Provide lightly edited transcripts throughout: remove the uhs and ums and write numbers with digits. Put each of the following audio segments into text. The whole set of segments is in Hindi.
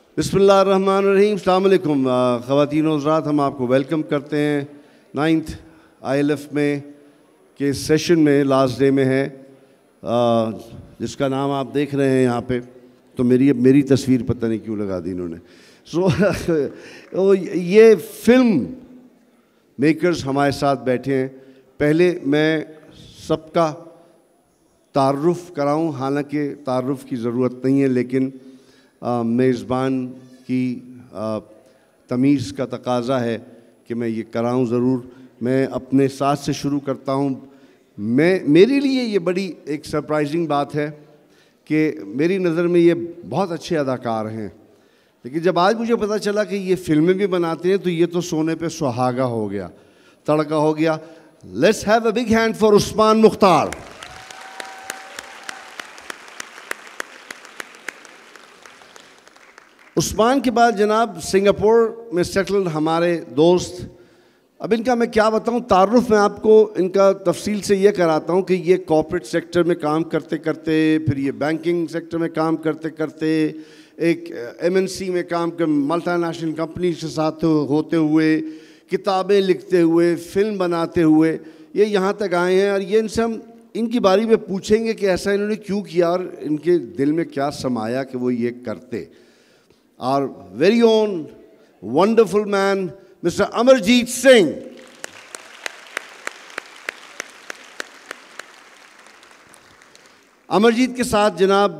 बिस्मिल्लाहिर्रहमानिर्रहीम। अस्सलाम वालेकुम ख़वातीन और हज़रात, हम आपको वेलकम करते हैं 9th ILF में के सेशन में, लास्ट डे में है, जिसका नाम आप देख रहे हैं यहाँ पे। तो मेरी तस्वीर पता नहीं क्यों लगा दी इन्होंने। तो ये फिल्म मेकर्स हमारे साथ बैठे हैं। पहले मैं सबका तारुफ़ कराऊँ, हालांकि तारुफ़ की ज़रूरत नहीं है, लेकिन मेज़बान की तमीज़ का तकाज़ा है कि मैं ये कराऊँ ज़रूर। मैं अपने साथ से शुरू करता हूँ। मेरे लिए ये बड़ी एक सरप्राइजिंग बात है कि मेरी नज़र में ये बहुत अच्छे अदाकार हैं, लेकिन जब आज मुझे पता चला कि ये फ़िल्में भी बनाते हैं तो ये तो सोने पे सुहागा हो गया, तड़का हो गया। Let's have a big hand for Usman Mukhtar. Usman के बाद जनाब सिंगापुर में सेटल्ड हमारे दोस्त। अब इनका मैं क्या बताऊं, तारुफ में आपको इनका तफसील से ये कराता हूं कि ये कॉर्पोरेट सेक्टर में काम करते करते, फिर ये बैंकिंग सेक्टर में काम करते करते, एक MNC में काम कर, मल्टीनेशनल कंपनी के साथ होते हुए, किताबें लिखते हुए, फिल्म बनाते हुए ये यहाँ तक आए हैं। और ये इनसे हम इनकी बारी में पूछेंगे कि ऐसा इन्होंने क्यों किया और इनके दिल में क्या समाया कि वो ये करते। Our very own wonderful man, Mr. Amarjeet Singh. Amarjeet के साथ जनाब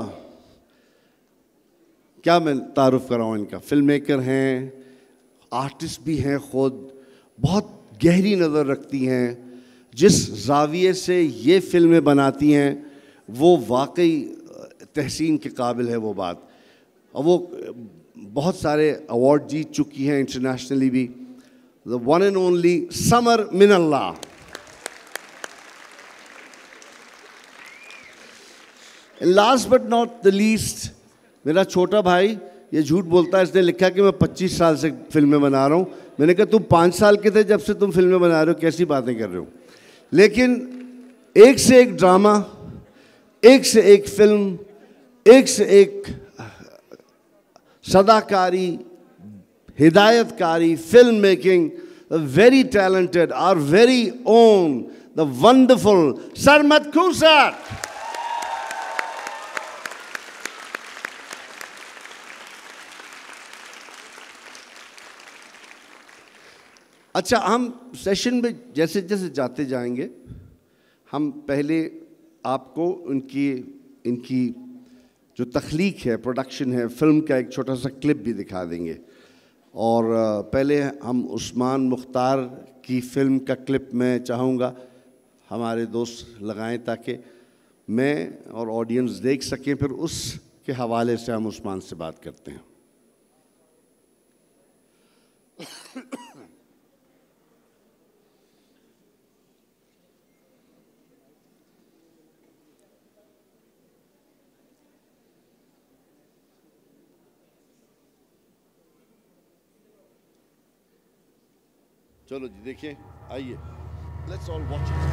क्या मैं तारुफ कराऊँ इनका। फिल्म मेकर हैं, आर्टिस्ट भी हैं, ख़ुद बहुत गहरी नज़र रखती हैं। जिस जाविये से ये फिल्में बनाती हैं वो वाकई तहसीन के काबिल है वो बात। और वो बहुत सारे अवार्ड जीत चुकी हैं इंटरनेशनली भी। The one and only Samar Minallah. Last but not the least, मेरा छोटा भाई, ये झूठ बोलता है, इसने लिखा कि मैं 25 साल से फिल्में बना रहा हूँ। मैंने कहा तुम 5 साल के थे जब से तुम फिल्में बना रहे हो, कैसी बातें कर रहे हो। लेकिन एक से एक ड्रामा, एक से एक फिल्म, एक से एक सदाकारी, हिदायतकारी, film making, very talented, our very own the wonderful Sarmad Khoosat. अच्छा, हम सेशन में जैसे जैसे जाते जाएंगे, हम पहले आपको इनकी जो तख्लीक है, प्रोडक्शन है, फिल्म का एक छोटा सा क्लिप भी दिखा देंगे। और पहले हम उस्मान मुख्तार की फ़िल्म का क्लिप मैं चाहूँगा हमारे दोस्त लगाएं ताकि मैं और ऑडियंस देख सकें, फिर उसके हवाले से हम उस्मान से बात करते हैं। चलो जी, देखिए, आइए, लेट्स ऑल वॉच इट।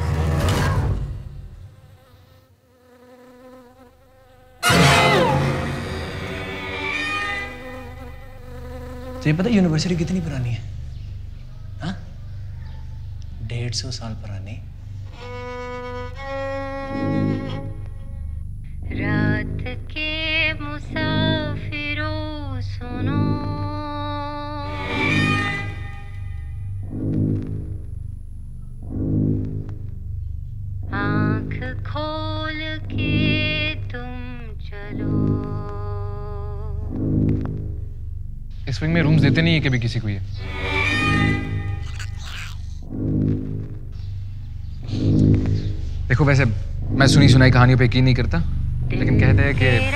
तो ये पता है यूनिवर्सिटी कितनी पुरानी है? हाँ, 150 साल पुरानी। रात के मुसाफिरों सुनो, आँख खोल के तुम चलो। इस विंग में रूम्स देते नहीं है कभी किसी को ये। देखो, वैसे मैं सुनी सुनाई कहानियों पे यकीन नहीं करता, लेकिन कहते हैं कि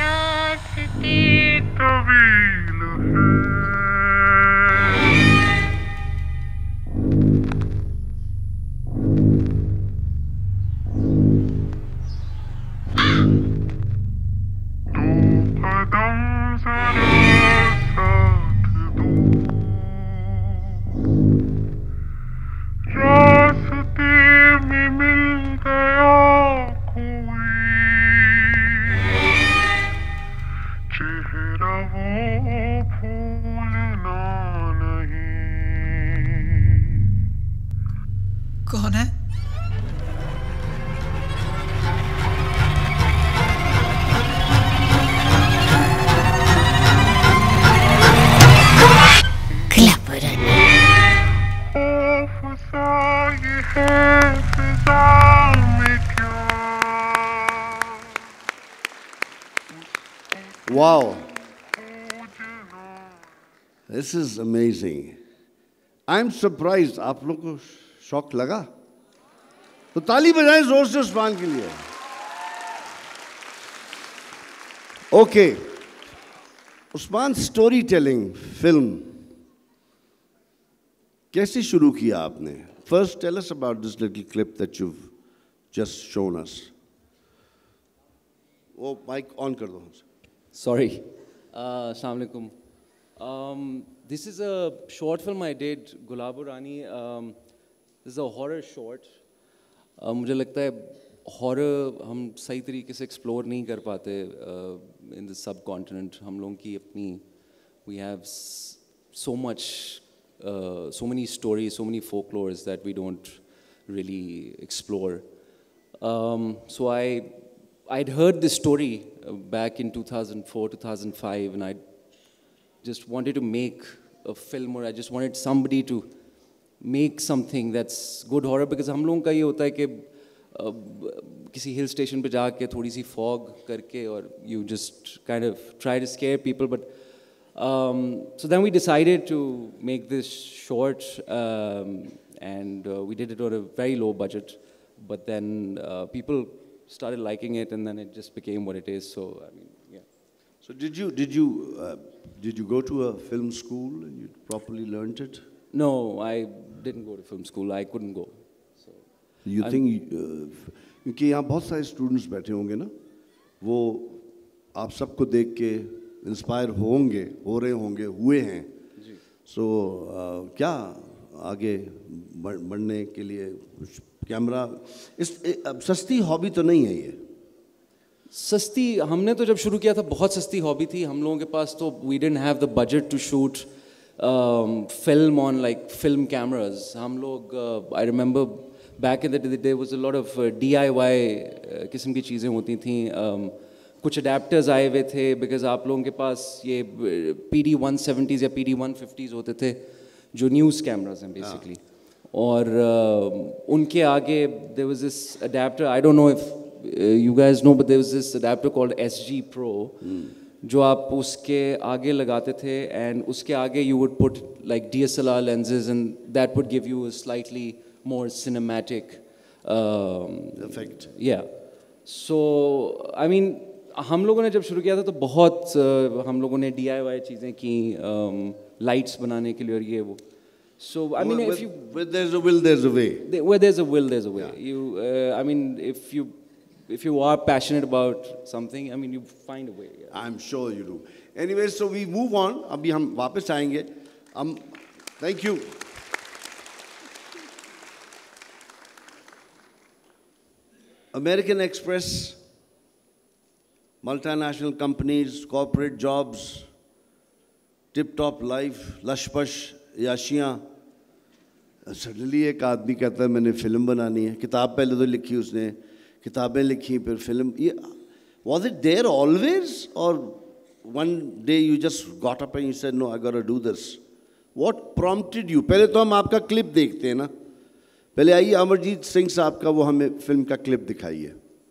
Wow. This is amazing. I'm surprised. आप लोग को शॉक लगा? तो ताली बजाएं जोर से उस्मान के लिए. Okay. Usman, storytelling film कैसे शुरू किया आपने? First, tell us about this little clip that you've just shown us. वो माइक ऑन कर दो. Sorry. Assalamu alaikum. This is a short film I did, Gulabo Rani. This is a horror short. मुझे लगता है horror हम सही तरीके से explore नहीं कर पाते in the subcontinent. हम लोगों की अपनी, we have so much, so many stories, so many folklores that we don't really explore. So I'd heard this story back in 2004, 2005, and I just wanted to make a film, or I just wanted somebody to make something that's good horror, because हम लोगों का ये होता है कि किसी hill station पे जाके थोड़ी सी fog करके, or you just kind of try to scare people, but so then we decided to make this short, and we did it on a very low budget, but then people started liking it, and then it just became what it is. So I mean, yeah. So did you go to a film school and you properly learned it? No, I didn't go to film school. I couldn't go. So You think क्योंकि यहाँ बहुत सारे स्टूडेंट्स बैठे होंगे ना, वो आप सबको देख के इंस्पायर हो रहे होंगे, हुए हैं. So क्या आगे बढ़ने के लिए कैमरा सस्ती हॉबी तो नहीं है ये? सस्ती, हमने तो जब शुरू किया था बहुत सस्ती हॉबी थी. हम लोगों के पास तो we didn't have the budget to shoot film on like film cameras. हम लोग I remember back in the day there was a lot of DIY किस्म की चीज़ें होती थी. कुछ adapters आए हुए थे because आप लोगों के पास ये PD-170s या PD-150s होते थे जो न्यूज़ कैमरास हैं basically. और उनके आगे there was this adapter, I don't know if you guys know, but there was this adapter called SG Pro, जो आप उसके आगे लगाते थे, and उसके आगे you would put like DSLR lenses, and that would give you a slightly more cinematic effect. Yeah. So I mean, हम लोगों ने जब शुरू किया था तो बहुत हम लोगों ने DIY चीज़ें की, lights बनाने के लिए और ये वो. So I mean, if you, where there's a will, there's a way. Where there's a will, there's a way. Yeah. You, I mean, if you are passionate about something, I mean, you find a way. Yeah. I'm sure you do. Anyway, so we move on. अभी हम वापस आएंगे. Thank you. American Express, multinational companies, corporate jobs, tip-top life, lush-push, याशियाँ. सडनली एक आदमी कहता है मैंने फिल्म बनानी है. किताब पहले तो लिखी उसने, किताबें लिखी, फिर फिल्म. ये was it there always, or one day you just got up and you said no, I got to do this? What prompted you? पहले तो हम आपका क्लिप देखते हैं ना. पहले आइए अमरजीत सिंह साहब का वो हमें फिल्म का क्लिप दिखाइए.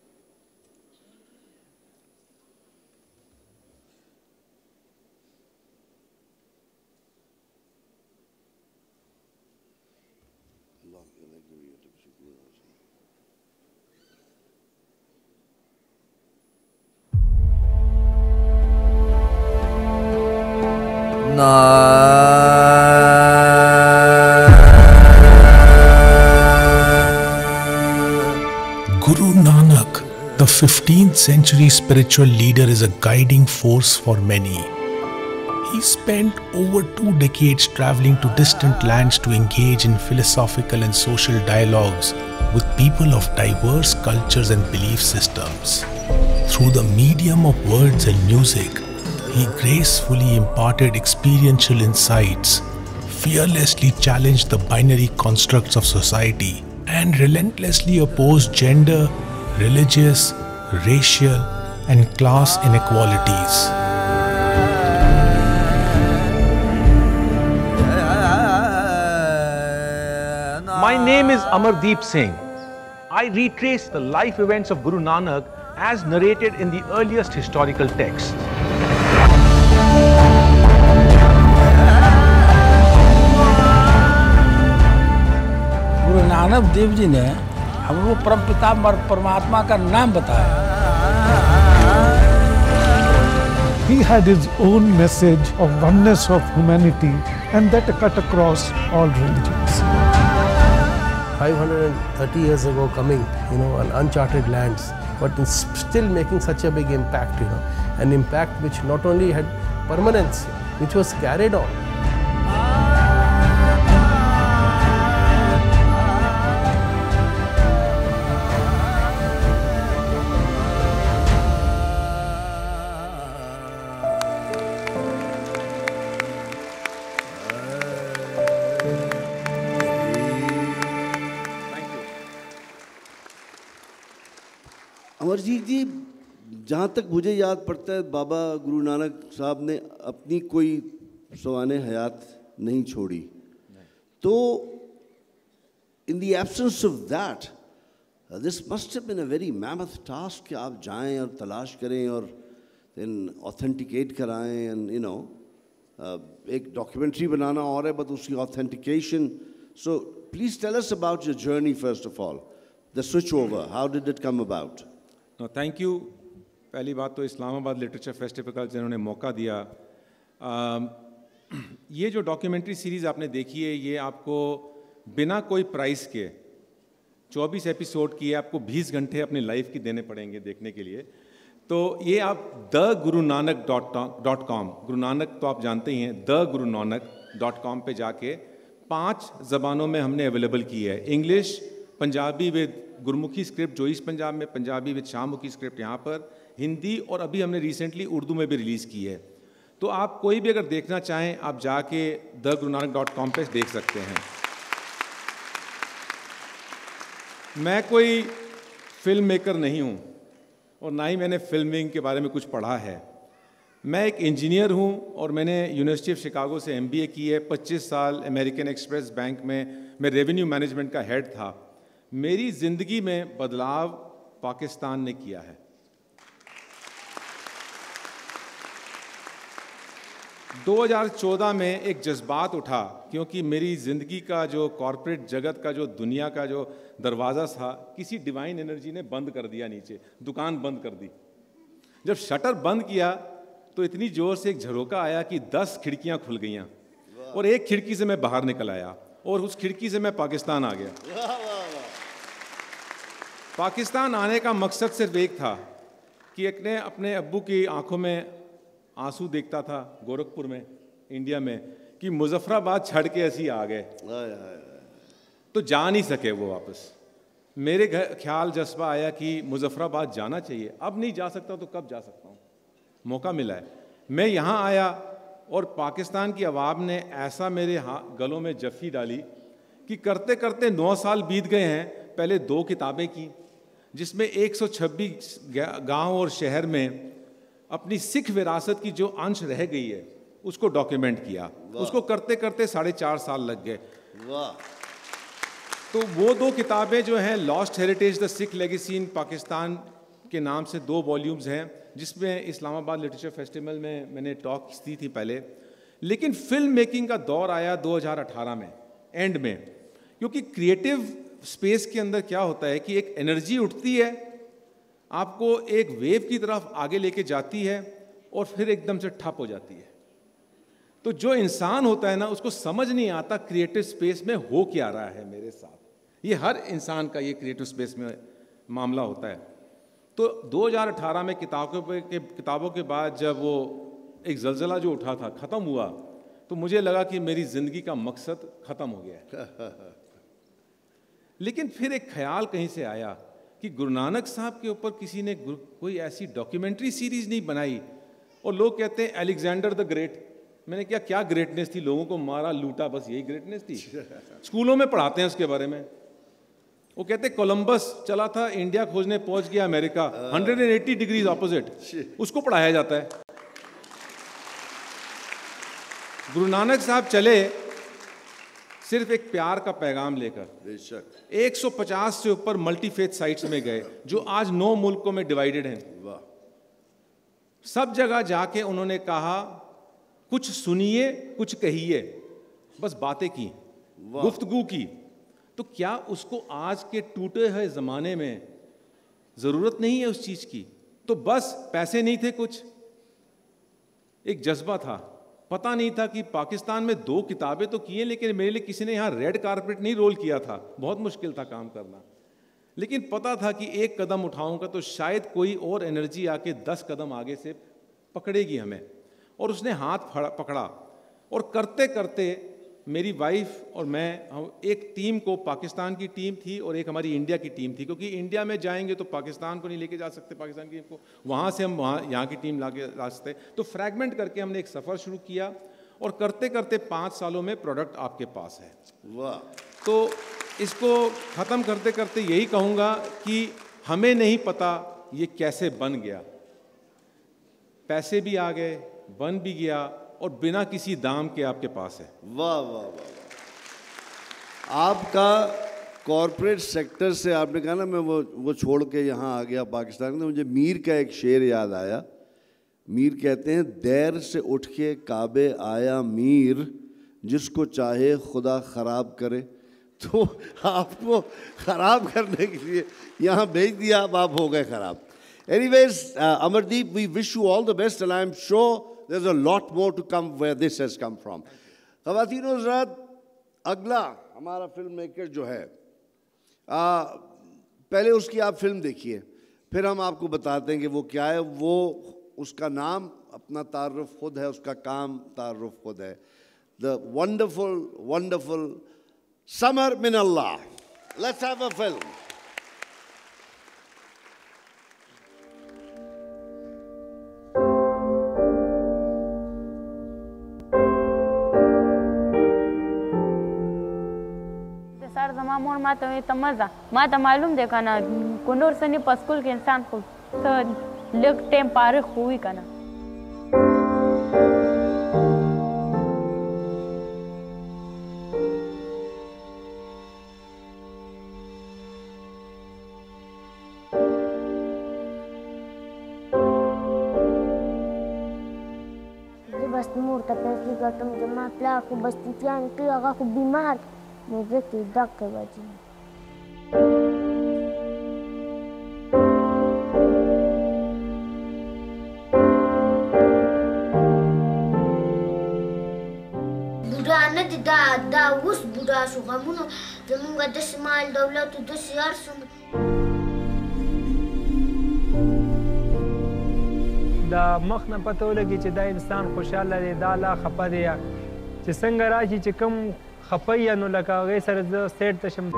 Guru Nanak, the 15th century spiritual leader, is a guiding force for many. He spent over 2 decades traveling to distant lands to engage in philosophical and social dialogues with people of diverse cultures and belief systems. Through the medium of words and music, he gracefully imparted experiential insights, fearlessly challenged the binary constructs of society, and relentlessly opposed gender, religious, racial, and class inequalities. My name is Amardeep Singh. I retrace the life events of Guru Nanak as narrated in the earliest historical texts. Nanak Dev ji ने हमको परमपिता परमात्मा का नाम बताया। He had his own message of oneness of humanity, and that cut across all religions. 530 years ago coming, on uncharted lands, but still making such a big impact, an impact which not only had permanence, which was carried on. Amarjeet जी, जहाँ तक मुझे याद पड़ता है, बाबा गुरु नानक साहब ने अपनी कोई सवाने हयात नहीं छोड़ी। तो in the absence of that, this must have been a very mammoth task कि आप जाएं और तलाश करें और देन ऑथेंटिकेट कराएं एंड एक डॉक्यूमेंट्री बनाना और है, बट उसकी authentication. So please tell us about your journey first of all, the switch over, how did it come about? Thank you. पहली बात तो इस्लामाबाद लिटरेचर फेस्टिवल का जिन्होंने मौका दिया। ये जो डॉक्यूमेंट्री सीरीज़ आपने देखी है, ये आपको बिना कोई प्राइस के 24 एपिसोड की है, आपको 20 घंटे अपनी लाइफ की देने पड़ेंगे देखने के लिए। तो ये आप thegurunanak.com, गुरु नानक तो आप जानते ही हैं, thegurunanak.com पे जाके 5 ज़बानों में हमने अवेलेबल की है। English, Punjabi with Gurmukhi script जो ईस्ट पंजाब में, पंजाबी विद शाहमुखी स्क्रिप्ट यहाँ पर, हिंदी, और अभी हमने रिसेंटली उर्दू में भी रिलीज़ की है। तो आप कोई भी अगर देखना चाहें, आप जाके thegurunanak.com पे देख सकते हैं। मैं कोई फिल्म मेकर नहीं हूँ और ना ही मैंने फिल्मिंग के बारे में कुछ पढ़ा है। मैं एक इंजीनियर हूँ और मैंने यूनिवर्सिटी ऑफ शिकागो से MBA की है। 25 साल अमेरिकन एक्सप्रेस बैंक में मैं रेवेन्यू मैनेजमेंट का हेड था। मेरी ज़िंदगी में बदलाव पाकिस्तान ने किया है। 2014 में एक जज्बात उठा, क्योंकि मेरी ज़िंदगी का जो कॉरपोरेट जगत का जो दुनिया का जो दरवाज़ा था, किसी डिवाइन एनर्जी ने बंद कर दिया, नीचे दुकान बंद कर दी। जब शटर बंद किया तो इतनी ज़ोर से एक झरोका आया कि 10 खिड़कियां खुल गईं और एक खिड़की से मैं बाहर निकल आया और उस खिड़की से मैं पाकिस्तान आ गया। पाकिस्तान आने का मकसद सिर्फ एक था कि अपने अब्बू की आंखों में आंसू देखता था गोरखपुर में, इंडिया में, कि मुजफ्फराबाद छड़ के ऐसी आ गए, तो जा नहीं सके वो वापस। मेरे ख्याल जज्बा आया कि मुजफ्फराबाद जाना चाहिए। अब नहीं जा सकता तो कब जा सकता हूँ, मौका मिला है। मैं यहाँ आया और पाकिस्तान की आवाम ने ऐसा मेरे गलों में जफ्फी डाली कि करते करते 9 साल बीत गए हैं। पहले 2 किताबें की, जिसमें 126 गांव और शहर में अपनी सिख विरासत की जो अंश रह गई है उसको डॉक्यूमेंट किया। उसको करते करते 4.5 साल लग गए। तो वो 2 किताबें जो हैं, lost heritage the Sikh legacy in Pakistan के नाम से 2 वॉल्यूम्स हैं, जिसमें इस्लामाबाद लिटरेचर फेस्टिवल में मैंने टॉक्स दी थी पहले। लेकिन फिल्म मेकिंग का दौर आया 2018 में, एंड में, क्योंकि क्रिएटिव स्पेस के अंदर क्या होता है कि एक एनर्जी उठती है, आपको एक वेव की तरफ आगे लेके जाती है और फिर एकदम से ठप हो जाती है। तो जो इंसान होता है ना, उसको समझ नहीं आता क्रिएटिव स्पेस में हो क्या रहा है मेरे साथ। ये हर इंसान का ये क्रिएटिव स्पेस में मामला होता है। तो 2018 में किताबों के बाद जब वो एक जलजला जो उठा था ख़त्म हुआ, तो मुझे लगा कि मेरी ज़िंदगी का मकसद ख़त्म हो गया है। लेकिन फिर एक ख्याल कहीं से आया कि गुरु नानक साहब के ऊपर किसी ने कोई ऐसी डॉक्यूमेंट्री सीरीज़ नहीं बनाई। और लोग कहते हैं अलेक्जेंडर द ग्रेट। मैंने क्या ग्रेटनेस थी, लोगों को मारा लूटा, बस यही ग्रेटनेस थी। स्कूलों में पढ़ाते हैं उसके बारे में। वो कहते कोलंबस चला था, इंडिया खोजने पहुंच गया अमेरिका, 180 डिग्रीज ऑपोजिट, उसको पढ़ाया जाता है। गुरु नानक साहब चले सिर्फ एक प्यार का पैगाम लेकर, 150 से ऊपर मल्टीफेथ साइट्स में गए, जो आज 9 मुल्कों में डिवाइडेड हैं। सब जगह जाके उन्होंने कहा, कुछ सुनिए कुछ कहिए, बस बातें की, गुफ्तगू की। तो क्या उसको आज के टूटे हुए ज़माने में ज़रूरत नहीं है उस चीज़ की? तो बस पैसे नहीं थे, कुछ एक जज्बा था, पता नहीं था कि पाकिस्तान में 2 किताबें तो की हैं, लेकिन मेरे लिए किसी ने यहाँ रेड कारपेट नहीं रोल किया था, बहुत मुश्किल था काम करना, लेकिन पता था कि एक कदम उठाऊंगा तो शायद कोई और एनर्जी आके 10 कदम आगे से पकड़ेगी हमें। और उसने हाथ पकड़ा और करते करते मेरी वाइफ और मैं, हम एक टीम को, पाकिस्तान की टीम थी और एक हमारी इंडिया की टीम थी, क्योंकि इंडिया में जाएंगे तो पाकिस्तान को नहीं लेके जा सकते, पाकिस्तान की टीम को, वहाँ से हम यहाँ की टीम ला सकते। तो फ्रैगमेंट करके हमने एक सफ़र शुरू किया और करते करते 5 सालों में प्रोडक्ट आपके पास है। वाह! तो इसको ख़त्म करते करते यही कहूँगा कि हमें नहीं पता ये कैसे बन गया, पैसे भी आ गए, बन भी गया और बिना किसी दाम के आपके पास है। वाह वाह वाह! आपका कॉरपोरेट सेक्टर से आपने कहा ना, मैं वो छोड़ के यहाँ आ गया पाकिस्तान में, तो मुझे मीर का एक शेर याद आया। मीर कहते हैं, देर से उठ के काबे आया मीर, जिसको चाहे खुदा ख़राब करे। तो आपको ख़राब करने के लिए यहाँ भेज दिया, अब आप हो गए ख़राब। Anyways, Amardeep, we wish you all the best and I'm sure there's a lot more to come where this has come from. ख़वातीन और हज़रात, अगला हमारा फिल्म मेकर जो है, पहले उसकी आप फिल्म देखिए, फिर हम आपको बताते हैं कि वो क्या है। वो, उसका नाम अपना तारुफ खुद है, उसका काम तारुफ खुद है। The wonderful Samar Minallah. Let's have a film. सर जमा मोर माता में तमजा माता मालूम देखा ना, कुंडोर सनी पस्कुल के इंसान को तो लग टाइम पार हुई का ना। बस मूर्त फैसली का तुम जमा प्ला को बस तियान की आगा को बीमार मुझे की डक के बची बुरा न दा उस बुरा सुगमुनो जमुंगा 10 माल दौलत 10 यार सुन دا مخ نه پته ولګي چې دا انسان خوشاله دی، دا لا خپه دی، چې څنګه راشي چې کوم خپه یا نو لکه هغې سره زه سیټ ته شم.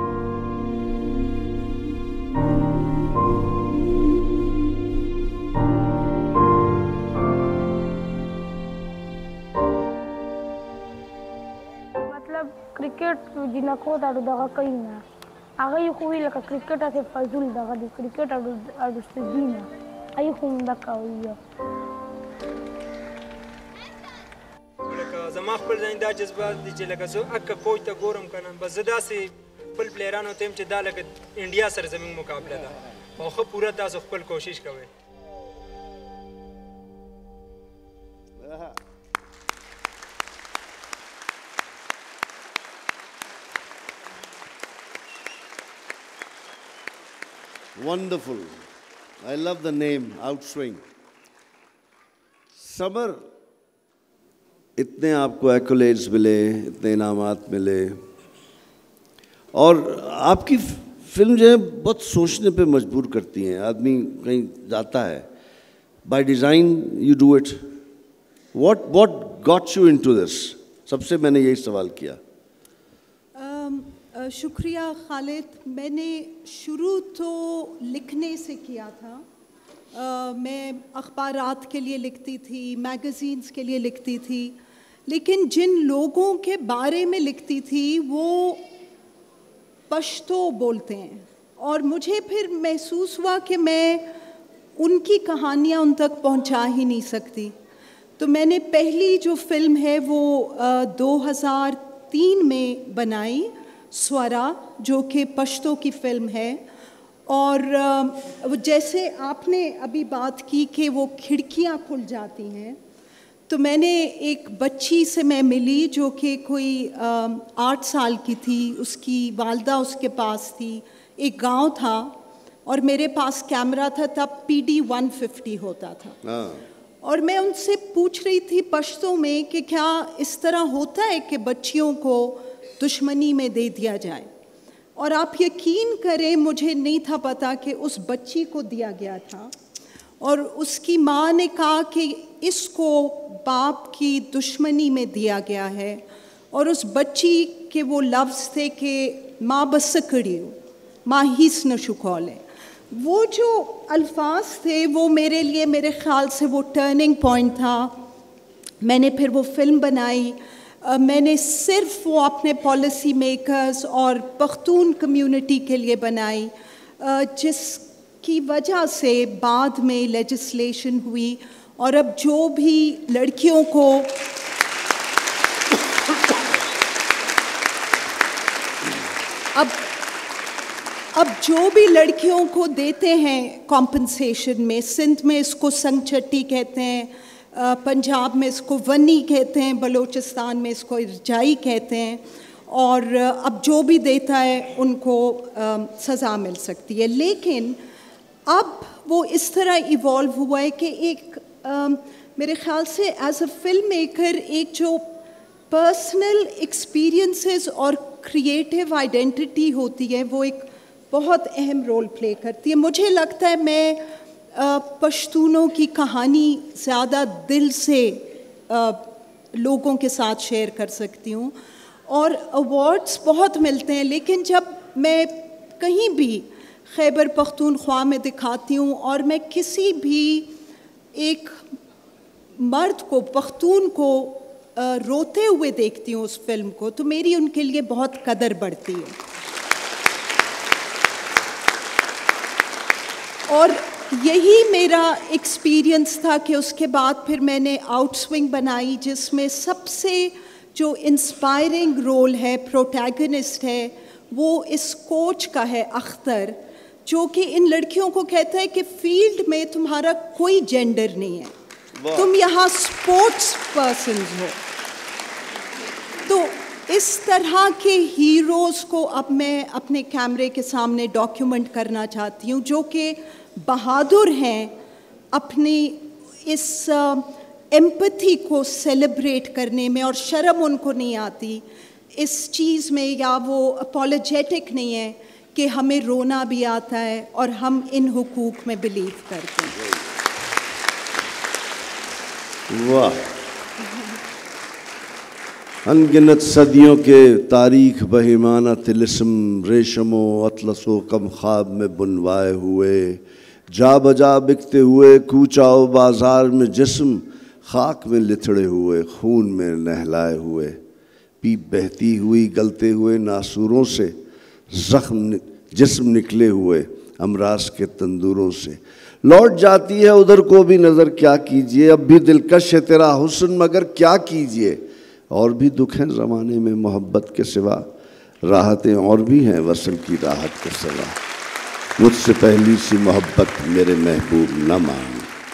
मतलब क्रिकेट जिना को दाडू दगा कोई ना आगे ये कोई लगा क्रिकेट ऐसे फजूल दगा दी क्रिकेट आडू से दीना आई खून दका हुई है। زما خپل ځین دا جذبات دي چې لکه زه اکه کوچ ته ګورم کنه، بس زه داسې خپل پلیرانو ته یم چې دا لکه انډیا سره زموږ مقابله ده او ښه پوره تاسو خپل کوشش کوئ. Wonderful. I love the name, Outswing. Samar, इतने आपको एक्कोलेड्स मिले, इतने इनामात मिले, और आपकी फिल्म जो है बहुत सोचने पे मजबूर करती हैं। आदमी कहीं जाता है, by design you do it. What got you into this? सबसे मैंने यही सवाल किया। शुक्रिया खालिद। मैंने शुरू तो लिखने से किया था। मैं अखबारात के लिए लिखती थी, मैगज़ीन्स के लिए लिखती थी, लेकिन जिन लोगों के बारे में लिखती थी वो पश्तो बोलते हैं और मुझे फिर महसूस हुआ कि मैं उनकी कहानियाँ उन तक पहुँचा ही नहीं सकती। तो मैंने पहली जो फिल्म है वो 2003 में बनाई, स्वरा, जो कि पश्तो की फिल्म है। और जैसे आपने अभी बात की कि वो खिड़कियाँ खुल जाती हैं, तो मैंने एक बच्ची से मैं मिली जो कि कोई 8 साल की थी, उसकी वालदा उसके पास थी, एक गांव था और मेरे पास कैमरा था, तब PD 150 होता था। और मैं उनसे पूछ रही थी पश्तो में कि क्या इस तरह होता है कि बच्चियों को दुश्मनी में दे दिया जाए। और आप यकीन करें मुझे नहीं था पता कि उस बच्ची को दिया गया था और उसकी माँ ने कहा कि इसको बाप की दुश्मनी में दिया गया है। और उस बच्ची के वो लफ्ज़ थे कि माँ बस कड़ी हो, माँ हीस न शुकौले। वो जो अल्फाज थे वो मेरे लिए, मेरे ख़्याल से वो टर्निंग पॉइंट था। मैंने फिर वो फिल्म बनाई। मैंने सिर्फ वो अपने पॉलिसी मेकर्स और पख्तून कम्युनिटी के लिए बनाई, जिसकी वजह से बाद में लेजिस्लेशन हुई। और अब जो भी लड़कियों को अब जो भी लड़कियों को देते हैं कॉम्पनसेशन में, सिंध में इसको संगचट्टी कहते हैं, पंजाब में इसको वन्नी कहते हैं, बलूचिस्तान में इसको इरजाई कहते हैं, और अब जो भी देता है उनको सज़ा मिल सकती है। लेकिन अब वो इस तरह इवॉल्व हुआ है कि एक मेरे ख़्याल से एज अ फिल्म मेकर एक जो पर्सनल एक्सपीरियंसेस और क्रिएटिव आइडेंटिटी होती है वो एक बहुत अहम रोल प्ले करती है। मुझे लगता है मैं पश्तूनों की कहानी ज़्यादा दिल से लोगों के साथ शेयर कर सकती हूँ। और अवार्ड्स बहुत मिलते हैं, लेकिन जब मैं कहीं भी खैबर पख्तूनख्वा में दिखाती हूँ और मैं किसी भी एक मर्द को, पख्तून को रोते हुए देखती हूँ उस फिल्म को, तो मेरी उनके लिए बहुत कदर बढ़ती है। और यही मेरा एक्सपीरियंस था कि उसके बाद फिर मैंने आउटस्विंग बनाई, जिसमें सबसे जो इंस्पायरिंग रोल है, प्रोटैगनिस्ट है, वो इस कोच का है, अख्तर, जो कि इन लड़कियों को कहता है कि फील्ड में तुम्हारा कोई जेंडर नहीं है, तुम यहाँ स्पोर्ट्स पर्सन हो। तो इस तरह के हीरोज़ को अब मैं अपने कैमरे के सामने डॉक्यूमेंट करना चाहती हूँ, जो कि बहादुर हैं, अपनी इस एम्पैथी को सेलिब्रेट करने में, और शर्म उनको नहीं आती इस चीज़ में, या वो अपॉलोजेटिक नहीं है कि हमें रोना भी आता है और हम इन हुकूक में बिलीव करते हैं। वाह, अनगिनत सदियों के तारीख बहिमाना तिलिस्म, रेशमो अतलसो कम ख्वाब में बुनवाए हुए, जा बजा बिकते हुए कूचाओ बाजार में जिस्म, खाक में लिथड़े हुए, खून में नहलाए हुए, पीप बहती हुई गलते हुए नासूरों से, ज़ख्म जिस्म निकले हुए अमराज के तंदूरों से, लौट जाती है उधर को भी नज़र क्या कीजिए, अब भी दिलकश है तेरा हुस्न मगर क्या कीजिए, और भी दुख हैं ज़माने में मोहब्बत के सिवा, राहतें और भी हैं वसल की राहत के सिवा, मुझसे पहली सी मोहब्बत मेरे महबूब न मान।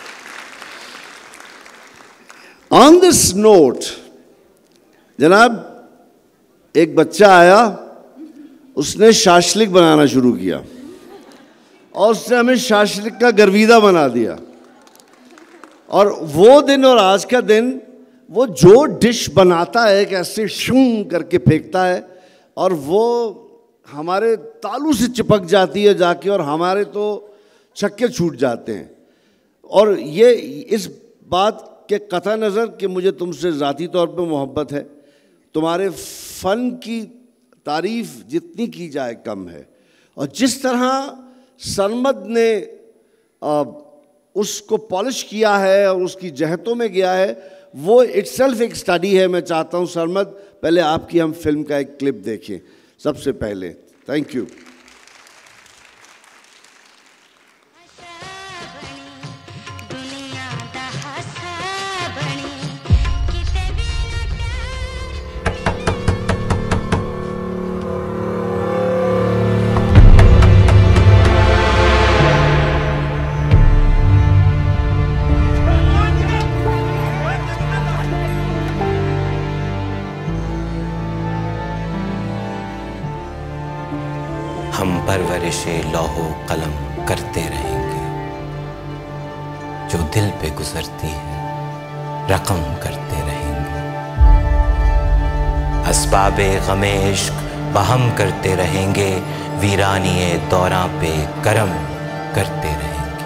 ऑन दिस नोट जनाब, एक बच्चा आया, उसने शाशलिक बनाना शुरू किया और उसने हमें शाशलिक का गर्विदा बना दिया। और वो दिन और आज का दिन, वो जो डिश बनाता है कैसे शूं करके फेंकता है और वो हमारे तालू से चिपक जाती है जाके, और हमारे तो छक्के छूट जाते हैं। और ये इस बात के कतई नज़र कि मुझे तुमसे ज़ाती तौर पे मोहब्बत है, तुम्हारे फ़न की तारीफ़ जितनी की जाए कम है। और जिस तरह सरमद ने उसको पॉलिश किया है और उसकी जहतों में गया है, वो इटसेल्फ एक स्टडी है। मैं चाहता हूँ सरमद, पहले आपकी हम फिल्म का एक क्लिप देखें सबसे पहले। Thank you. गुजारिशे लौहो कलम करते रहेंगे, जो दिल पे गुजरती है रकम करते रहेंगे। असबाबे गमे इश्क बहम करते रहेंगे, वीरानिए दौरां पे करम करते रहेंगे।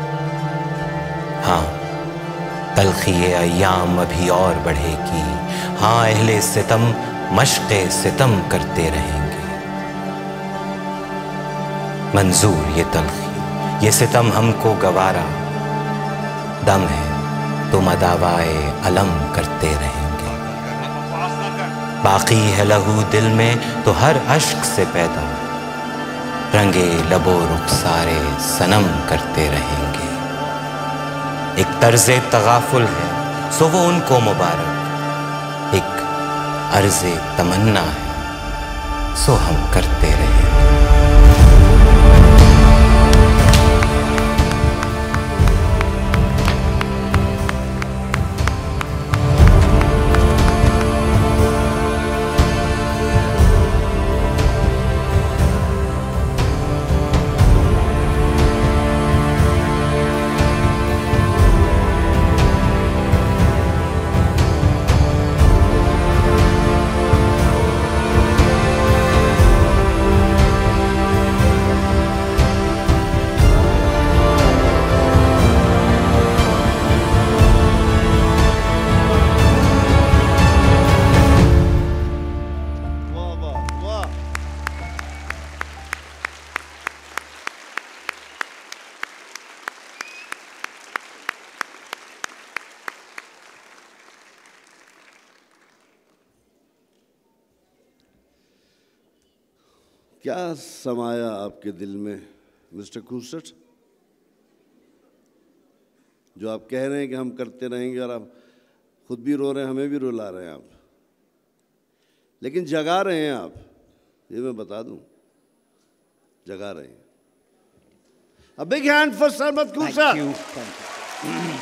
हाँ, तलखिए अय्याम अभी और बढ़ेगी, हाँ अहले सितम मश्क़े सितम करते रहेंगे। मंजूर ये तलखी ये सितम हमको गवारा, दम है तो मदावाए अलम करते रहेंगे। बाकी है लहू दिल में तो हर अश्क से पैदा, रंगे लबो रुखसारे सनम करते रहेंगे। एक तर्ज़े तगाफुल है सो वो उनको मुबारक, एक अर्ज़े तमन्ना है सो हम करते रहेंगे। क्या समाया आपके दिल में मिस्टर खूसट, जो आप कह रहे हैं कि हम करते रहेंगे और आप खुद भी रो रहे हैं, हमें भी रुला रहे हैं आप, लेकिन जगा रहे हैं आप, ये मैं बता दूं, जगा रहे हैं। A big hand for Sarmat Khusat. Thank you.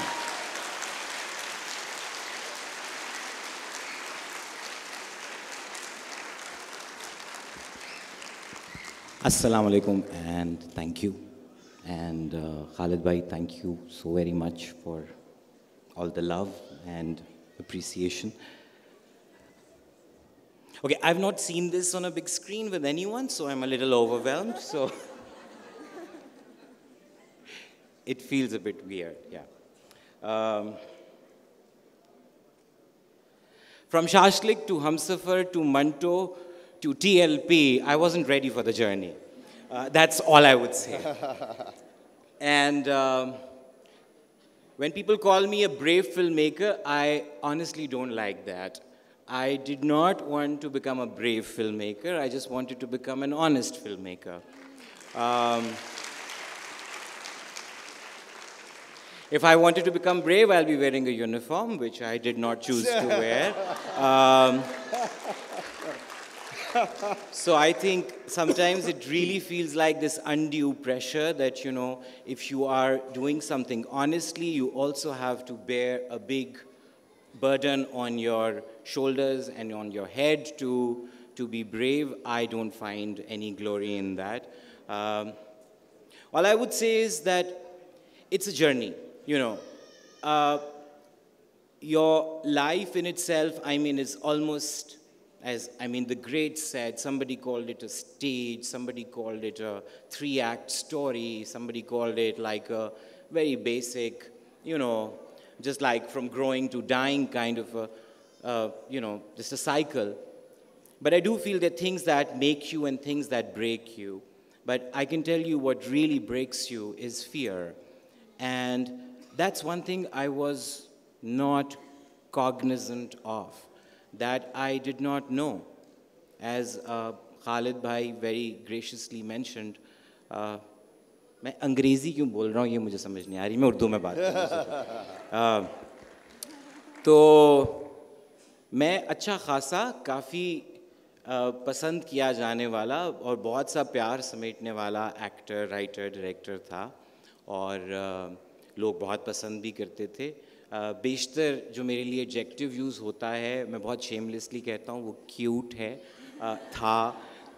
Assalamu alaikum and thank you. And Khalid bhai, thank you so very much for all the love and appreciation. Okay, I've not seen this on a big screen with anyone, so I'm a little overwhelmed. So it feels a bit weird, yeah. From Shashlik to Humsafar to Manto to TLP, I wasn't ready for the journey. That's all I would say. And when people call me a brave filmmaker, I honestly don't like that. I did not want to become a brave filmmaker. I just wanted to become an honest filmmaker. If I wanted to become brave, I'll be wearing a uniform, which I did not choose to wear. So I think sometimes it really feels like this undue pressure that, you know, if you are doing something honestly, you also have to bear a big burden on your shoulders and on your head to be brave. I don't find any glory in that. All I would say is that it's a journey, you know. Your life in itself, I mean, is almost, as I mean, the greats said, somebody called it a stage, somebody called it a 3-act story, somebody called it like a very basic, you know, just like from growing to dying kind of a, you know, just a cycle. But I do feel there are things that make you and things that break you. But I can tell you what really breaks you is fear. And that's one thing I was not cognizant of, that I did not know. As Khalid bhai very graciously mentioned, मैं अंग्रेज़ी क्यों बोल रहा हूँ ये मुझे समझ नहीं आ रही, मैं उर्दू में बात कर रहा हूँ। तो मैं अच्छा खासा काफ़ी पसंद किया जाने वाला और बहुत सा प्यार समेटने वाला एक्टर, राइटर, डायरेक्टर था और लोग बहुत पसंद भी करते थे। बेशतर जो मेरे लिए एडजेक्टिव यूज़ होता है, मैं बहुत शेमलेसली कहता हूँ, वो क्यूट है, था,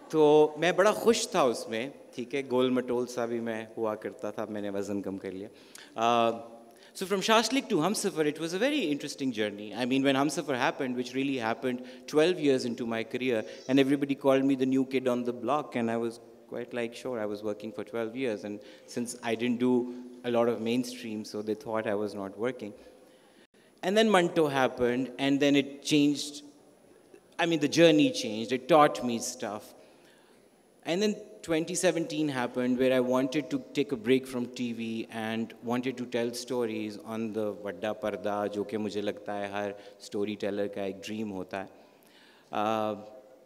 तो मैं बड़ा खुश था उसमें, ठीक है, गोल मटोल सा भी मैं हुआ करता था, मैंने वज़न कम कर लिया. So from Shashlik to Humsafar, it was a very interesting journey. I mean, when Humsafar happened, which really happened 12 years into my career, and everybody called me the new kid on the block, and I was quite like, sure, I was working for 12 years, and since I didn't do a lot of mainstream, so they thought I was not working. And then Manto happened, and then it changed. I mean, the journey changed. It taught me stuff. And then 2017 happened, where I wanted to take a break from TV and wanted to tell stories on the Vadda Parda, जो कि मुझे लगता है हर storyteller का एक dream होता है.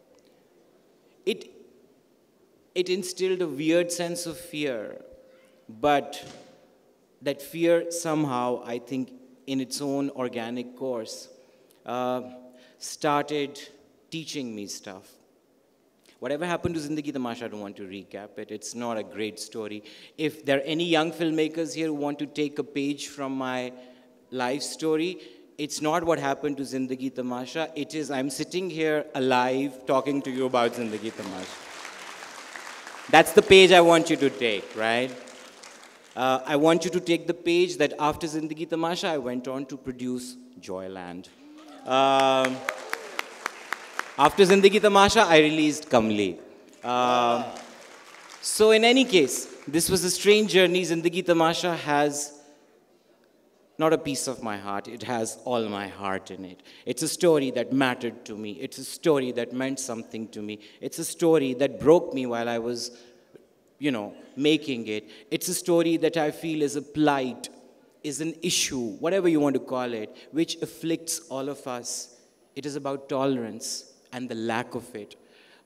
It instilled a weird sense of fear, but that fear somehow, I think, in its own organic course, started teaching me stuff. Whatever happened to Zindagi Tamasha, I don't want to recap it. It's not a great story. If there are any young filmmakers here who want to take a page from my life story, it's not what happened to Zindagi Tamasha. It is I'm sitting here alive talking to you about Zindagi Tamasha. That's the page I want you to take, right? I want you to take the page that after Zindagi Tamasha, I went on to produce Joyland. After Zindagi Tamasha, I released Kamli. So in any case, this was a strange journey. Zindagi Tamasha has not a piece of my heart. It has all my heart in it. It's a story that mattered to me. It's a story that meant something to me. It's a story that broke me while I was, making it. It's a story that I feel is a plight, is an issue, whatever you want to call it, which afflicts all of us. It is about tolerance and the lack of it.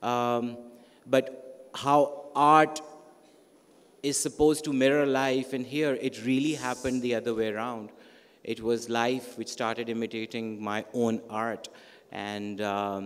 But how art is supposed to mirror life, and here it really happened the other way around. It was life which started imitating my own art. And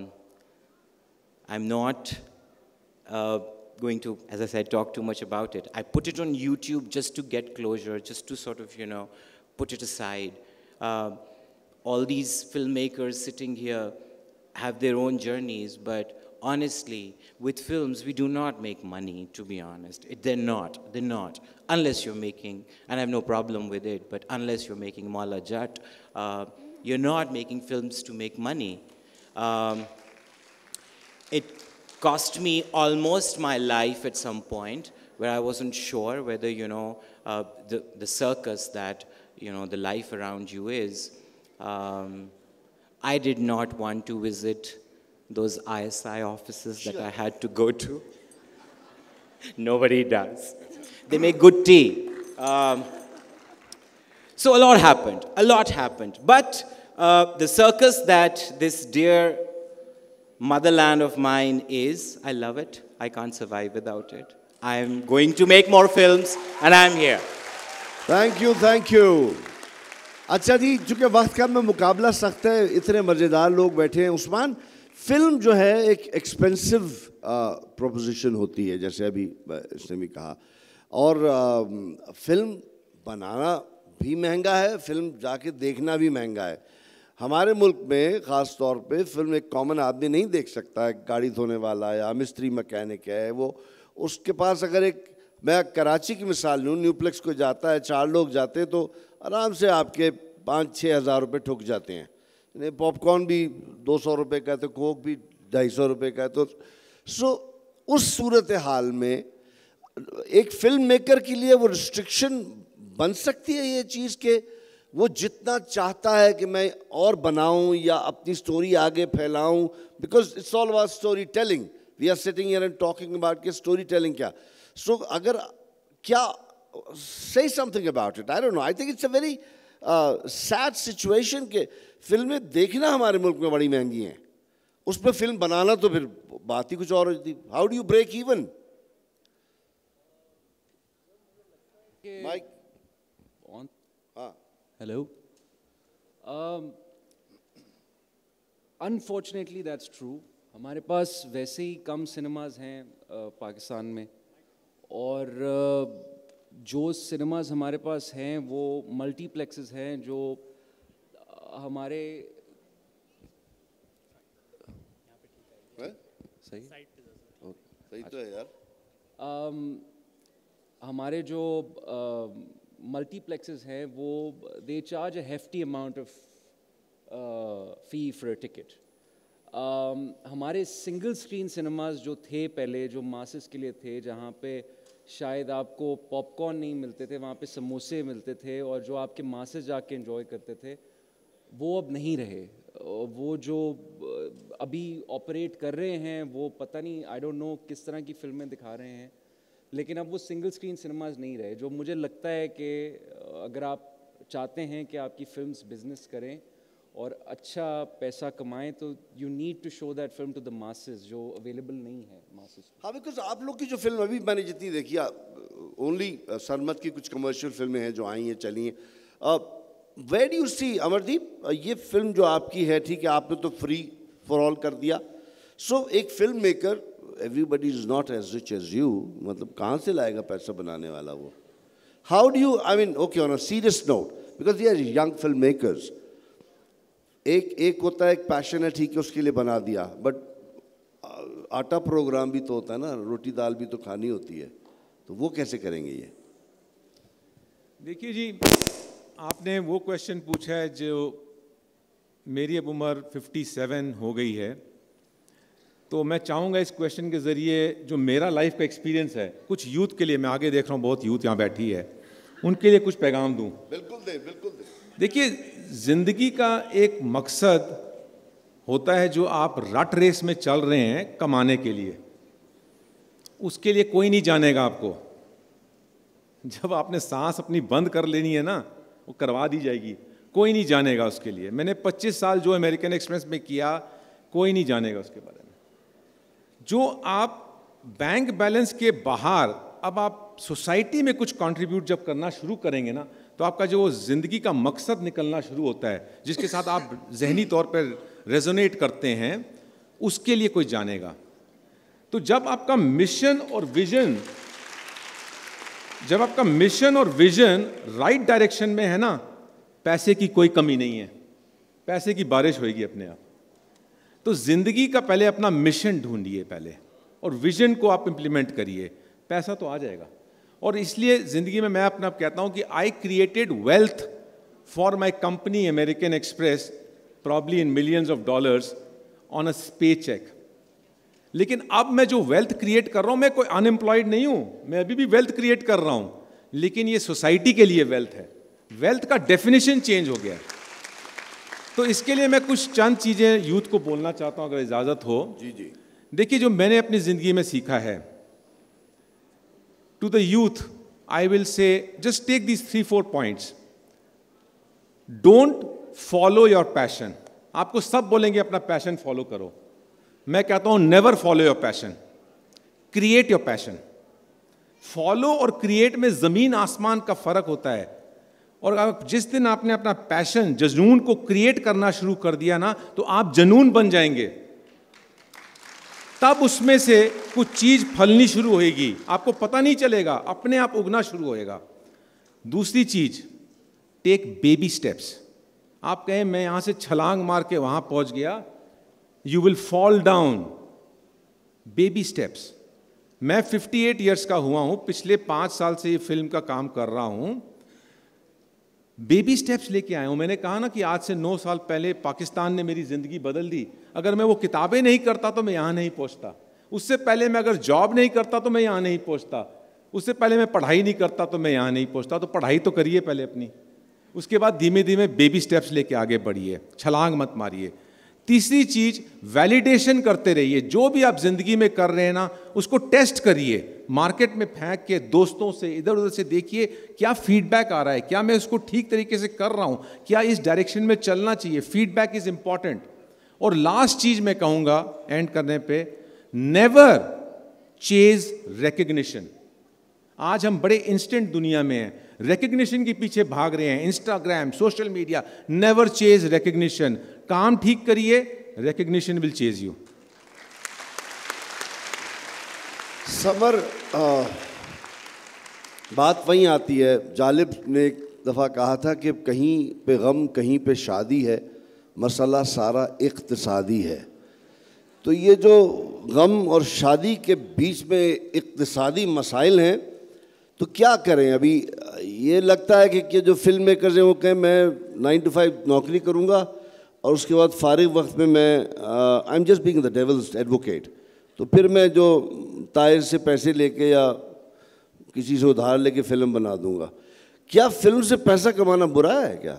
I'm not going to, as I said, talk too much about it. I put it on YouTube just to get closure, just to sort of, put it aside. All these filmmakers sitting here have their own journeys, but honestly, with films, we do not make money, to be honest. They're not. Unless you're making, and I have no problem with it, but unless you're making Mala Jat, you're not making films to make money. It cost me almost my life at some point, where I wasn't sure whether, the circus that, the life around you is. I did not want to visit those ISI offices that I had to go to. Nobody does. They make good tea. So a lot happened. But the circus that this dear motherland of mine is, I love it. I can't survive without it. I'm going to make more films, and I'm here. Thank you. अच्छा जी, चूँकि वक्त का में मुकाबला सख्त है, इतने मज़ेदार लोग बैठे हैं. उस्मान, फिल्म जो है एक एक्सपेंसिव प्रोपोजिशन होती है, जैसे अभी इसने भी कहा, और फिल्म बनाना भी महंगा है, फिल्म जाके देखना भी महंगा है. हमारे मुल्क में ख़ास तौर पे फिल्म एक कॉमन आदमी नहीं देख सकता है. गाड़ी धोने वाला या मिस्त्री मैकेनिक है, वो उसके पास अगर मैं कराची की मिसाल लूँ, न्यूप्लेक्स को जाता है, 4 लोग जाते हैं तो आराम से आपके 5-6 हज़ार रुपये ठुक जाते हैं. पॉपकॉर्न भी 200 रुपये का है, तो कोक भी 250 रुपये का है. तो उस सूरत हाल में एक फिल्म मेकर के लिए वो रिस्ट्रिक्शन बन सकती है ये चीज़ के वो जितना चाहता है कि मैं और बनाऊं या अपनी स्टोरी आगे फैलाऊं, because it's all about story telling. We are sitting here and talking about कि स्टोरी टेलिंग क्या. सो अगर क्या say something about it. I don't know. I think it's a very sad situation कि फिल्में देखना हमारे मुल्क में बड़ी महंगी हैं, उस पर फिल्म बनाना तो फिर बात ही कुछ और होती. How do you break even? Mike? On? Hello? Unfortunately, that's true. हमारे पास वैसे ही कम सिनेमाज हैं पाकिस्तान में, और जो सिनेमाज हमारे पास हैं वो मल्टीप्लेक्सेस हैं जो हमारे सही सही तो है यार। हमारे जो मल्टीप्लेक्सेस हैं वो they charge a hefty amount of fee for a ticket. हमारे सिंगल स्क्रीन सिनेमाज जो थे पहले, जो मासेस के लिए थे, जहाँ पे शायद आपको पॉपकॉर्न नहीं मिलते थे, वहाँ पे समोसे मिलते थे और जो आपके मासेस जाके एंजॉय करते थे, वो अब नहीं रहे। वो जो अभी ऑपरेट कर रहे हैं वो पता नहीं, आई डोंट नो किस तरह की फिल्में दिखा रहे हैं, लेकिन अब वो सिंगल स्क्रीन सिनेमाज नहीं रहे। जो मुझे लगता है कि अगर आप चाहते हैं कि आपकी फिल्म्स बिजनेस करें और अच्छा पैसा कमाएं तो you need to show that film to the masses, जो अवेलेबल नहीं है मासेस। हाँ, बिकॉज आप लोग की जो फिल्म अभी मैंने जितनी देखी, ओनली सरमद की कुछ कमर्शियल फिल्में हैं जो आई हैं, चली हैं। Where do you see Amardeep, ये फिल्म जो आपकी है, ठीक है, आपने तो फ्री फॉर ऑल कर दिया। सो एक film maker, everybody is not as rich as you, मतलब कहाँ से लाएगा पैसा बनाने वाला वो? How do you, I mean, okay, on a serious note, because they are young film makers, एक होता है, एक पैशन है, ठीक है, उसके लिए बना दिया, बट आटा प्रोग्राम भी तो होता है ना, रोटी दाल भी तो खानी होती है, तो वो कैसे करेंगे ये? देखिए जी, आपने वो क्वेश्चन पूछा है जो मेरी अब उम्र 57 हो गई है, तो मैं चाहूँगा इस क्वेश्चन के ज़रिए जो मेरा लाइफ का एक्सपीरियंस है, कुछ यूथ के लिए, मैं आगे देख रहा हूँ बहुत यूथ यहाँ बैठी है, उनके लिए कुछ पैगाम दूँ। बिल्कुल दे, बिल्कुल दे। देखिए, ज़िंदगी का एक मकसद होता है जो आप रट रेस में चल रहे हैं कमाने के लिए, उसके लिए कोई नहीं जानेगा आपको। जब आपने सांस अपनी बंद कर लेनी है ना, वो करवा दी जाएगी, कोई नहीं जानेगा उसके लिए। मैंने 25 साल जो अमेरिकन एक्सप्रेस में किया, कोई नहीं जानेगा उसके बारे में। जो आप बैंक बैलेंस के बाहर अब आप सोसाइटी में कुछ कंट्रीब्यूट जब करना शुरू करेंगे ना, तो आपका जो ज़िंदगी का मकसद निकलना शुरू होता है, जिसके साथ आप जहनी तौर पर रेजोनेट करते हैं, उसके लिए कोई जानेगा। तो जब आपका मिशन और विजन राइट डायरेक्शन में है ना, पैसे की कोई कमी नहीं है, पैसे की बारिश होगी अपने आप। तो जिंदगी का पहले अपना मिशन ढूंढिए पहले, और विजन को आप इंप्लीमेंट करिए, पैसा तो आ जाएगा। और इसलिए जिंदगी में मैं अपने आप कहता हूं कि I created wealth for my company American Express, probably in millions of dollars on a pay cheque. लेकिन अब मैं जो वेल्थ क्रिएट कर रहा हूं, मैं कोई अनएम्प्लॉयड नहीं हूं, मैं अभी भी वेल्थ क्रिएट कर रहा हूं, लेकिन ये सोसाइटी के लिए वेल्थ है। वेल्थ का डेफिनेशन चेंज हो गया है। तो इसके लिए मैं कुछ चंद चीजें यूथ को बोलना चाहता हूं, अगर इजाजत हो। जी जी। देखिए, जो मैंने अपनी जिंदगी में सीखा है, to the youth I will say, just take these 3-4 points. Don't follow your passion. आपको सब बोलेंगे अपना पैशन फॉलो करो, मैं कहता हूं never follow your passion, create your passion. Follow और क्रिएट में जमीन आसमान का फर्क होता है। और जिस दिन आपने अपना पैशन, जुनून को क्रिएट करना शुरू कर दिया ना, तो आप जुनून बन जाएंगे। तब उसमें से कुछ चीज फलनी शुरू होएगी, आपको पता नहीं चलेगा, अपने आप उगना शुरू होएगा। दूसरी चीज, टेक बेबी स्टेप्स। आप कहें मैं यहां से छलांग मार के वहां पहुंच गया, you will fall down. Baby steps. मैं 58 ईयर्स का हुआ हूं, पिछले 5 साल से ये फिल्म का काम कर रहा हूं, बेबी स्टेप्स लेके आया हूं। मैंने कहा ना कि आज से 9 साल पहले पाकिस्तान ने मेरी जिंदगी बदल दी। अगर मैं वो किताबें नहीं करता तो मैं यहां नहीं पहुंचता। उससे पहले मैं अगर जॉब नहीं करता तो मैं यहां नहीं पहुंचता। उससे पहले मैं पढ़ाई नहीं करता तो मैं यहां नहीं पहुंचता। तो पढ़ाई तो करिए पहले अपनी, उसके बाद धीमे धीमे बेबी स्टेप्स लेके आगे बढ़िए, छलांग मत मारिए। तीसरी चीज, वैलिडेशन करते रहिए। जो भी आप जिंदगी में कर रहे हैं ना, उसको टेस्ट करिए, मार्केट में फेंक के, दोस्तों से, इधर उधर से देखिए क्या फीडबैक आ रहा है, क्या मैं उसको ठीक तरीके से कर रहा हूं, क्या इस डायरेक्शन में चलना चाहिए। Feedback is important. और लास्ट चीज मैं कहूंगा एंड करने पे, नेवर चेज रिकग्निशन। आज हम बड़े इंस्टेंट दुनिया में हैं, रिकग्निशन के पीछे भाग रहे हैं, Instagram, social media. Never chase recognition. काम ठीक करिए, recognition will chase you. Samar, बात वहीं आती है, जालिब ने एक दफ़ा कहा था कि कहीं पे गम कहीं पे शादी है, मसला सारा इक़्तिसादी है। तो ये जो गम और शादी के बीच में इक्तिसादी मसाइल हैं, तो क्या करें? अभी ये लगता है कि जो फिल्म मेकर्स हैं वो कहें मैं 9 to 5 नौकरी करूँगा और उसके बाद फारिग वक्त में मैं I am just being the devil's advocate, तो फिर मैं जो ताहिर से पैसे लेके या किसी से उधार लेके फिल्म बना दूंगा। क्या फिल्म से पैसा कमाना बुरा है क्या?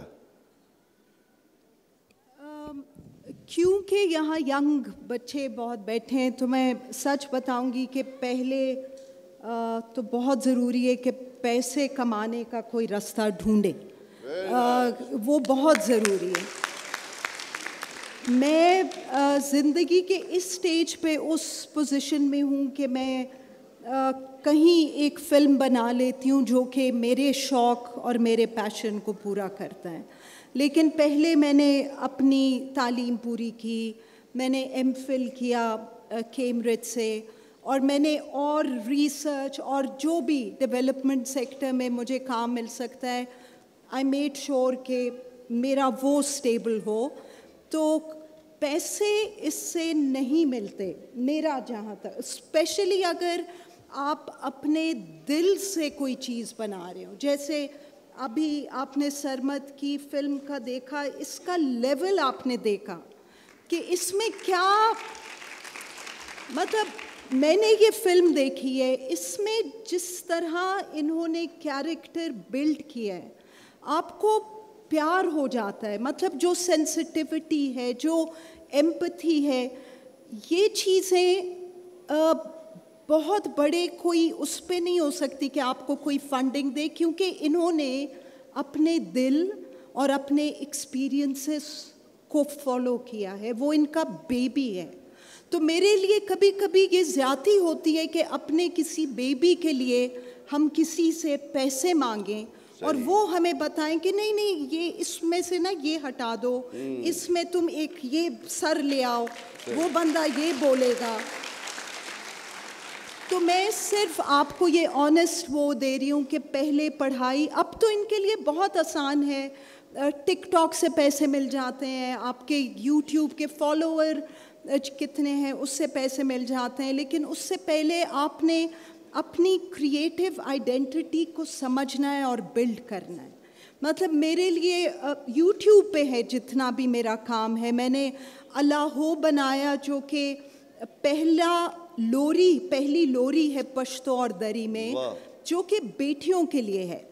क्योंकि यहाँ यंग बच्चे बहुत बैठे हैं तो मैं सच बताऊंगी कि पहले तो बहुत ज़रूरी है कि पैसे कमाने का कोई रास्ता ढूंढे, वो बहुत ज़रूरी है। मैं ज़िंदगी के इस स्टेज पे उस पोजीशन में हूँ कि मैं कहीं एक फ़िल्म बना लेती हूँ जो कि मेरे शौक़ और मेरे पैशन को पूरा करता है। लेकिन पहले मैंने अपनी तालीम पूरी की, मैंने एमफिल किया कैम्ब्रिज से, और मैंने और रिसर्च और जो भी डेवलपमेंट सेक्टर में मुझे काम मिल सकता है, आई मेड श्योर कि मेरा वो स्टेबल हो। तो पैसे इससे नहीं मिलते मेरा जहाँ तक, स्पेशली अगर आप अपने दिल से कोई चीज़ बना रहे हो। जैसे अभी आपने सरमद की फिल्म का देखा, इसका लेवल आपने देखा कि इसमें क्या, मतलब मैंने ये फिल्म देखी है, इसमें जिस तरह इन्होंने कैरेक्टर बिल्ड किया है आपको प्यार हो जाता है। मतलब जो सेंसिटिविटी है, जो एम्पैथी है, ये चीज़ें बहुत बड़े कोई उस पे नहीं हो सकती कि आपको कोई फंडिंग दे, क्योंकि इन्होंने अपने दिल और अपने एक्सपीरियंसेस को फॉलो किया है, वो इनका बेबी है। तो मेरे लिए कभी कभी ये ज़्यादती होती है कि अपने किसी बेबी के लिए हम किसी से पैसे मांगें और वो हमें बताएं कि नहीं नहीं ये इसमें से ना ये हटा दो, इसमें तुम एक ये सर ले आओ, वो बंदा ये बोलेगा। तो मैं सिर्फ आपको ये ऑनेस्ट वो दे रही हूँ कि पहले पढ़ाई, अब तो इनके लिए बहुत आसान है, टिकटॉक से पैसे मिल जाते हैं, आपके यूट्यूब के फॉलोअर कितने हैं उससे पैसे मिल जाते हैं। लेकिन उससे पहले आपने अपनी क्रिएटिव आइडेंटिटी को समझना है और बिल्ड करना है। मतलब मेरे लिए यूट्यूब पे है जितना भी मेरा काम है, मैंने अल्लाहो बनाया जो कि पहली लोरी है पश्तो और दरी में, जो कि बेटियों के लिए है,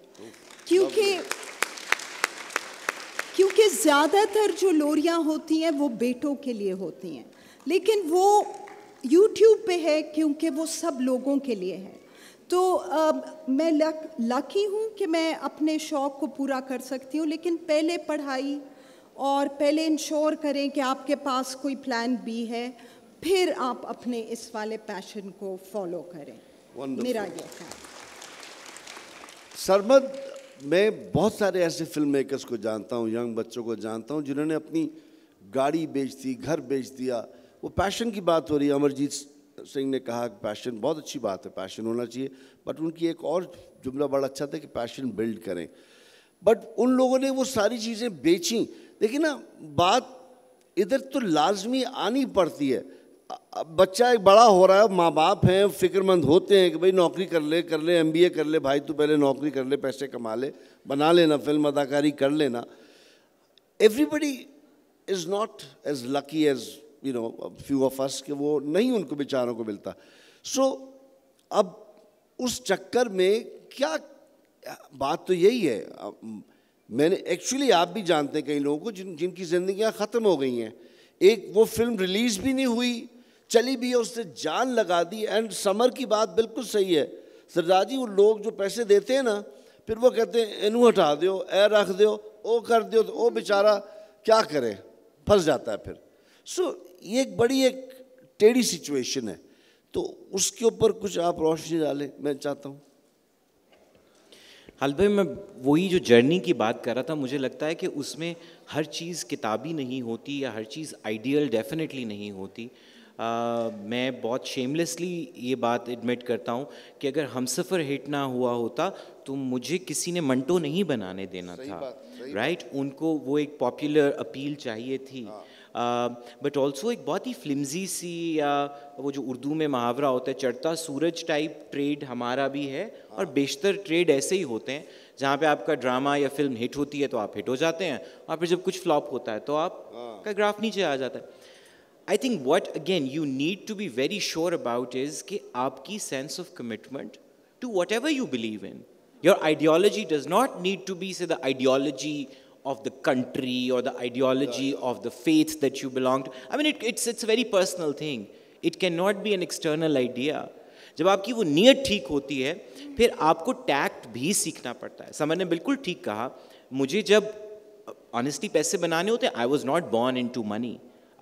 क्योंकि ज़्यादातर जो लोरियां होती हैं वो बेटों के लिए होती हैं, लेकिन वो YouTube पे है क्योंकि वो सब लोगों के लिए है। तो मैं लकी हूँ कि मैं अपने शौक़ को पूरा कर सकती हूँ, लेकिन पहले पढ़ाई और पहले इंश्योर करें कि आपके पास कोई प्लान बी है, फिर आप अपने इस वाले पैशन को फॉलो करें। मेरा ये है। सरमद, मैं बहुत सारे ऐसे फिल्म मेकर्स को जानता हूँ, यंग बच्चों को जानता हूँ जिन्होंने अपनी गाड़ी बेच दी, घर बेच दिया। वो पैशन की बात हो रही है, अमरजीत सिंह ने कहा कि पैशन बहुत अच्छी बात है, पैशन होना चाहिए, बट उनकी एक और जुमला बड़ा अच्छा था कि पैशन बिल्ड करें। बट उन लोगों ने वो सारी चीज़ें बेची। देखिए ना, बात इधर तो लाजमी आनी पड़ती है। बच्चा एक बड़ा हो रहा है, माँ बाप हैं, फ़िक्रमंद होते हैं कि भाई नौकरी कर ले MBA कर ले, भाई तू पहले नौकरी कर ले, पैसे कमा ले, बना लेना फिल्म, अदाकारी कर लेना। Everybody is not as lucky as you know few of us कि वो नहीं उनको बेचारों को मिलता। सो अब उस चक्कर में क्या बात तो यही है, मैंने एक्चुअली आप भी जानते हैं कई लोगों को जिनकी ज़िंदगियाँ ख़त्म हो गई हैं। एक वो फिल्म रिलीज़ भी नहीं हुई, चली भी है, उससे जान लगा दी। एंड समर की बात बिल्कुल सही है सरदार जी, वो लोग जो पैसे देते हैं ना, फिर वो कहते हैं इनू हटा दो, ए रख दो, ओ कर दो, तो वो बेचारा क्या करे, फंस जाता है फिर। सो ये एक बड़ी एक टेढ़ी सिचुएशन है, तो उसके ऊपर कुछ आप रोशनी डालें, मैं चाहता हूँ। हाल भाई, मैं वही जो जर्नी की बात कर रहा था, मुझे लगता है कि उसमें हर चीज़ किताबी नहीं होती या हर चीज़ आइडियल डेफिनेटली नहीं होती। मैं बहुत शेमलेसली ये बात एडमिट करता हूँ कि अगर हमसफ़र हिट ना हुआ होता तो मुझे किसी ने मंटो नहीं बनाने देना था, राइट? उनको वो एक पॉपुलर अपील चाहिए थी। बट ऑल्सो एक बहुत ही फ्लिमजी सी वो जो उर्दू में मुहावरा होता है चढ़ता सूरज टाइप ट्रेड हमारा भी है, और बेशतर ट्रेड ऐसे ही होते हैं जहाँ पे आपका ड्रामा या फिल्म हिट होती है तो आप हिट हो जाते हैं, और फिर जब कुछ फ्लॉप होता है तो आपका ग्राफ नीचे आ जाता है. I think what again you need to be very sure about is कि आपकी sense of commitment to whatever you believe in. Your ideology does not need to be, say, the ideology of the country or the ideology of the faith that you belong to. I mean, it's a very personal thing. It cannot be an external idea. जब आपकी वो नीयत ठीक होती है, फिर आपको टैक्ट भी सीखना पड़ता है. समर ने बिल्कुल ठीक कहा. मुझे जब honestly पैसे बनाने होते, I was not born into money.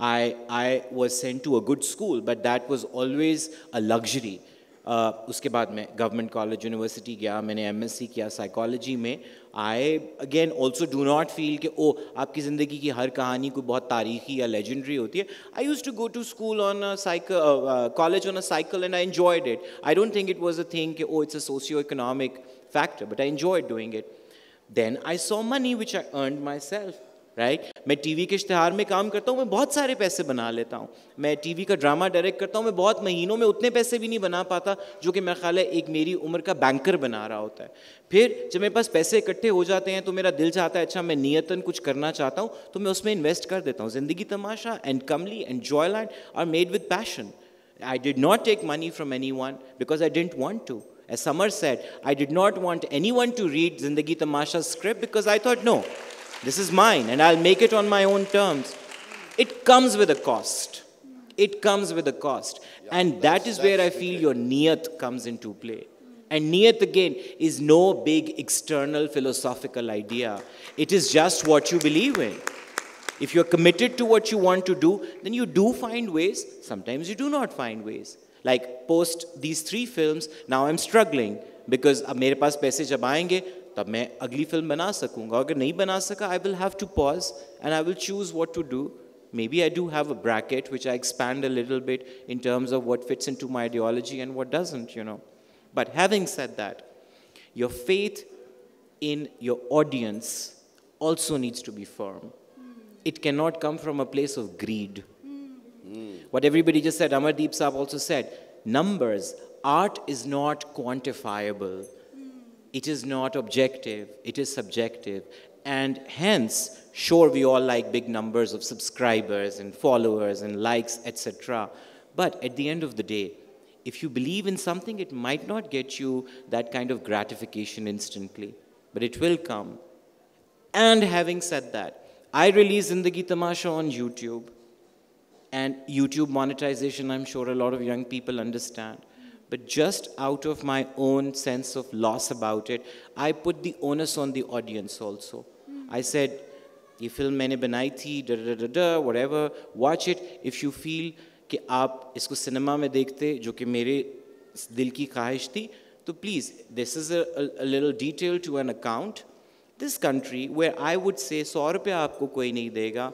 I was sent to a good school, but that was always a luxury. उसके बाद मैं गवर्नमेंट कॉलेज यूनिवर्सिटी गया, मैंने MSc किया साइकोलॉजी में. I again also do not feel कि ओ आपकी ज़िंदगी की हर कहानी कोई बहुत तारीखी या लेजेंडरी होती है. I used to go to school on a cycle, college on a cycle, and I enjoyed it. I don't think it was a thing कि oh it's a socio-economic factor, but I enjoyed doing it. Then I saw money which I earned myself. Right मैं टीवी के इश्तिहार में काम करता हूँ, मैं बहुत सारे पैसे बना लेता हूँ. मैं टीवी का ड्रामा डायरेक्ट करता हूँ, मैं बहुत महीनों में उतने पैसे भी नहीं बना पाता जो कि मेरा ख्याल है एक मेरी उम्र का बैंकर बना रहा होता है. फिर जब मेरे पास पैसे इकट्ठे हो जाते हैं तो मेरा दिल चाहता है अच्छा मैं नियतन कुछ करना चाहता हूँ तो मैं उसमें इन्वेस्ट कर देता हूँ. Zindagi Tamasha and Kamli and Joyland are made with passion. I did not take money from anyone because I didn't want to. As Samar said, I did not want anyone to read Zindagi Tamasha script because I thought, no, this is mine and I'll make it on my own terms. It comes with a cost. It comes with a cost. And that is where I feel your niyat comes into play. And niyat again is no big external philosophical idea. It is just what you believe in. If you're committed to what you want to do, then you do find ways. Sometimes you do not find ways. Like post these 3 films, now I'm struggling because अब मेरे पास पैसे जब आएंगे तब मैं अगली फिल्म बना सकूँगा. अगर नहीं बना सका, I will have to pause and I will choose what to do. Maybe I do have a bracket which I expand a little bit in terms of what fits into my ideology and what doesn't, you know. But having said that, your faith in your audience also needs to be firm. It cannot come from a place of greed. What everybody just said, Amardeep Saab also said, numbers, art is not quantifiable. It is not objective, it is subjective. And hence, sure, we all like big numbers of subscribers and followers and likes, etc. But at the end of the day, if you believe in something, it might not get you that kind of gratification instantly, but it will come. And having said that, I release Zindagi Tamasha on YouTube. And YouTube monetization, I'm sure a lot of young people understand. But just out of my own sense of loss about it, I put the onus on the audience also. I said, ये film मैंने बनाई थी, whatever, watch it. If you feel कि आप इसको सिनेमा में देखते जो कि मेरे दिल की ख्वाहिश थी, तो please, this is a little detail to an account. This country where I would say 100 रुपया आपको कोई नहीं देगा,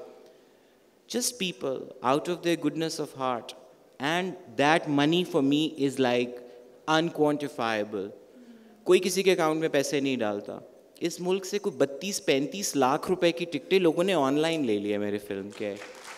just people out of their goodness of heart, and that money for me is like unquantifiable. कोई किसी के अकाउंट में पैसे नहीं डालता. इस मुल्क से कोई 32-35 लाख रुपए की टिकटें लोगों ने ऑनलाइन ले लिया मेरे फिल्म के.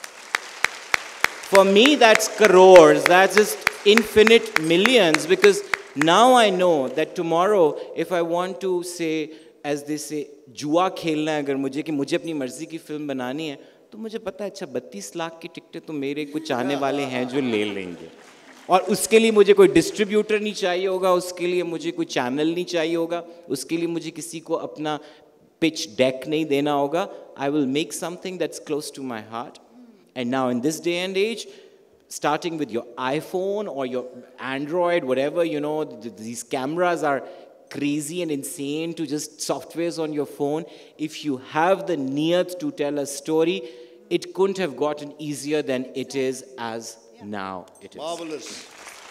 For me that's crores, that's just infinite millions, because now I know that tomorrow if I want to say, as they say, जुआ खेलना है अगर मुझे कि मुझे अपनी मर्जी की फिल्म बनानी है, तो मुझे पता है अच्छा 32 लाख की टिकटें तो मेरे कुछ चाहने वाले हैं जो ले लेंगे. और उसके लिए मुझे कोई डिस्ट्रीब्यूटर नहीं चाहिए होगा, उसके लिए मुझे कोई चैनल नहीं चाहिए होगा, उसके लिए मुझे किसी को अपना पिच डेक नहीं देना होगा. I will make something that's close to my heart. And now in this day and age, starting with your iPhone or your Android, whatever, you know, these cameras are crazy and insane to just softwares on your phone. If you have the niyat to tell a story, it couldn't have gotten easier than it is as now it is. Marvelous.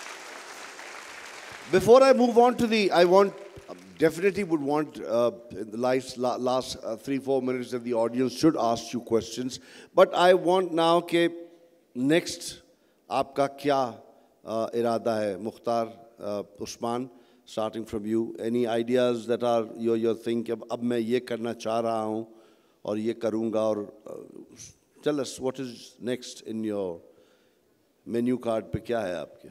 Before I move on to the, definitely would want in the last 3-4 minutes that the audience should ask you questions. But I want now ke next आपका क्या इरादा है, Mukhtar, Usman, starting from you, any ideas that are your think अब मैं ये करना चाह रहा हूँ और ये करूँगा और tell us what is next in your menu card पे क्या है आपके?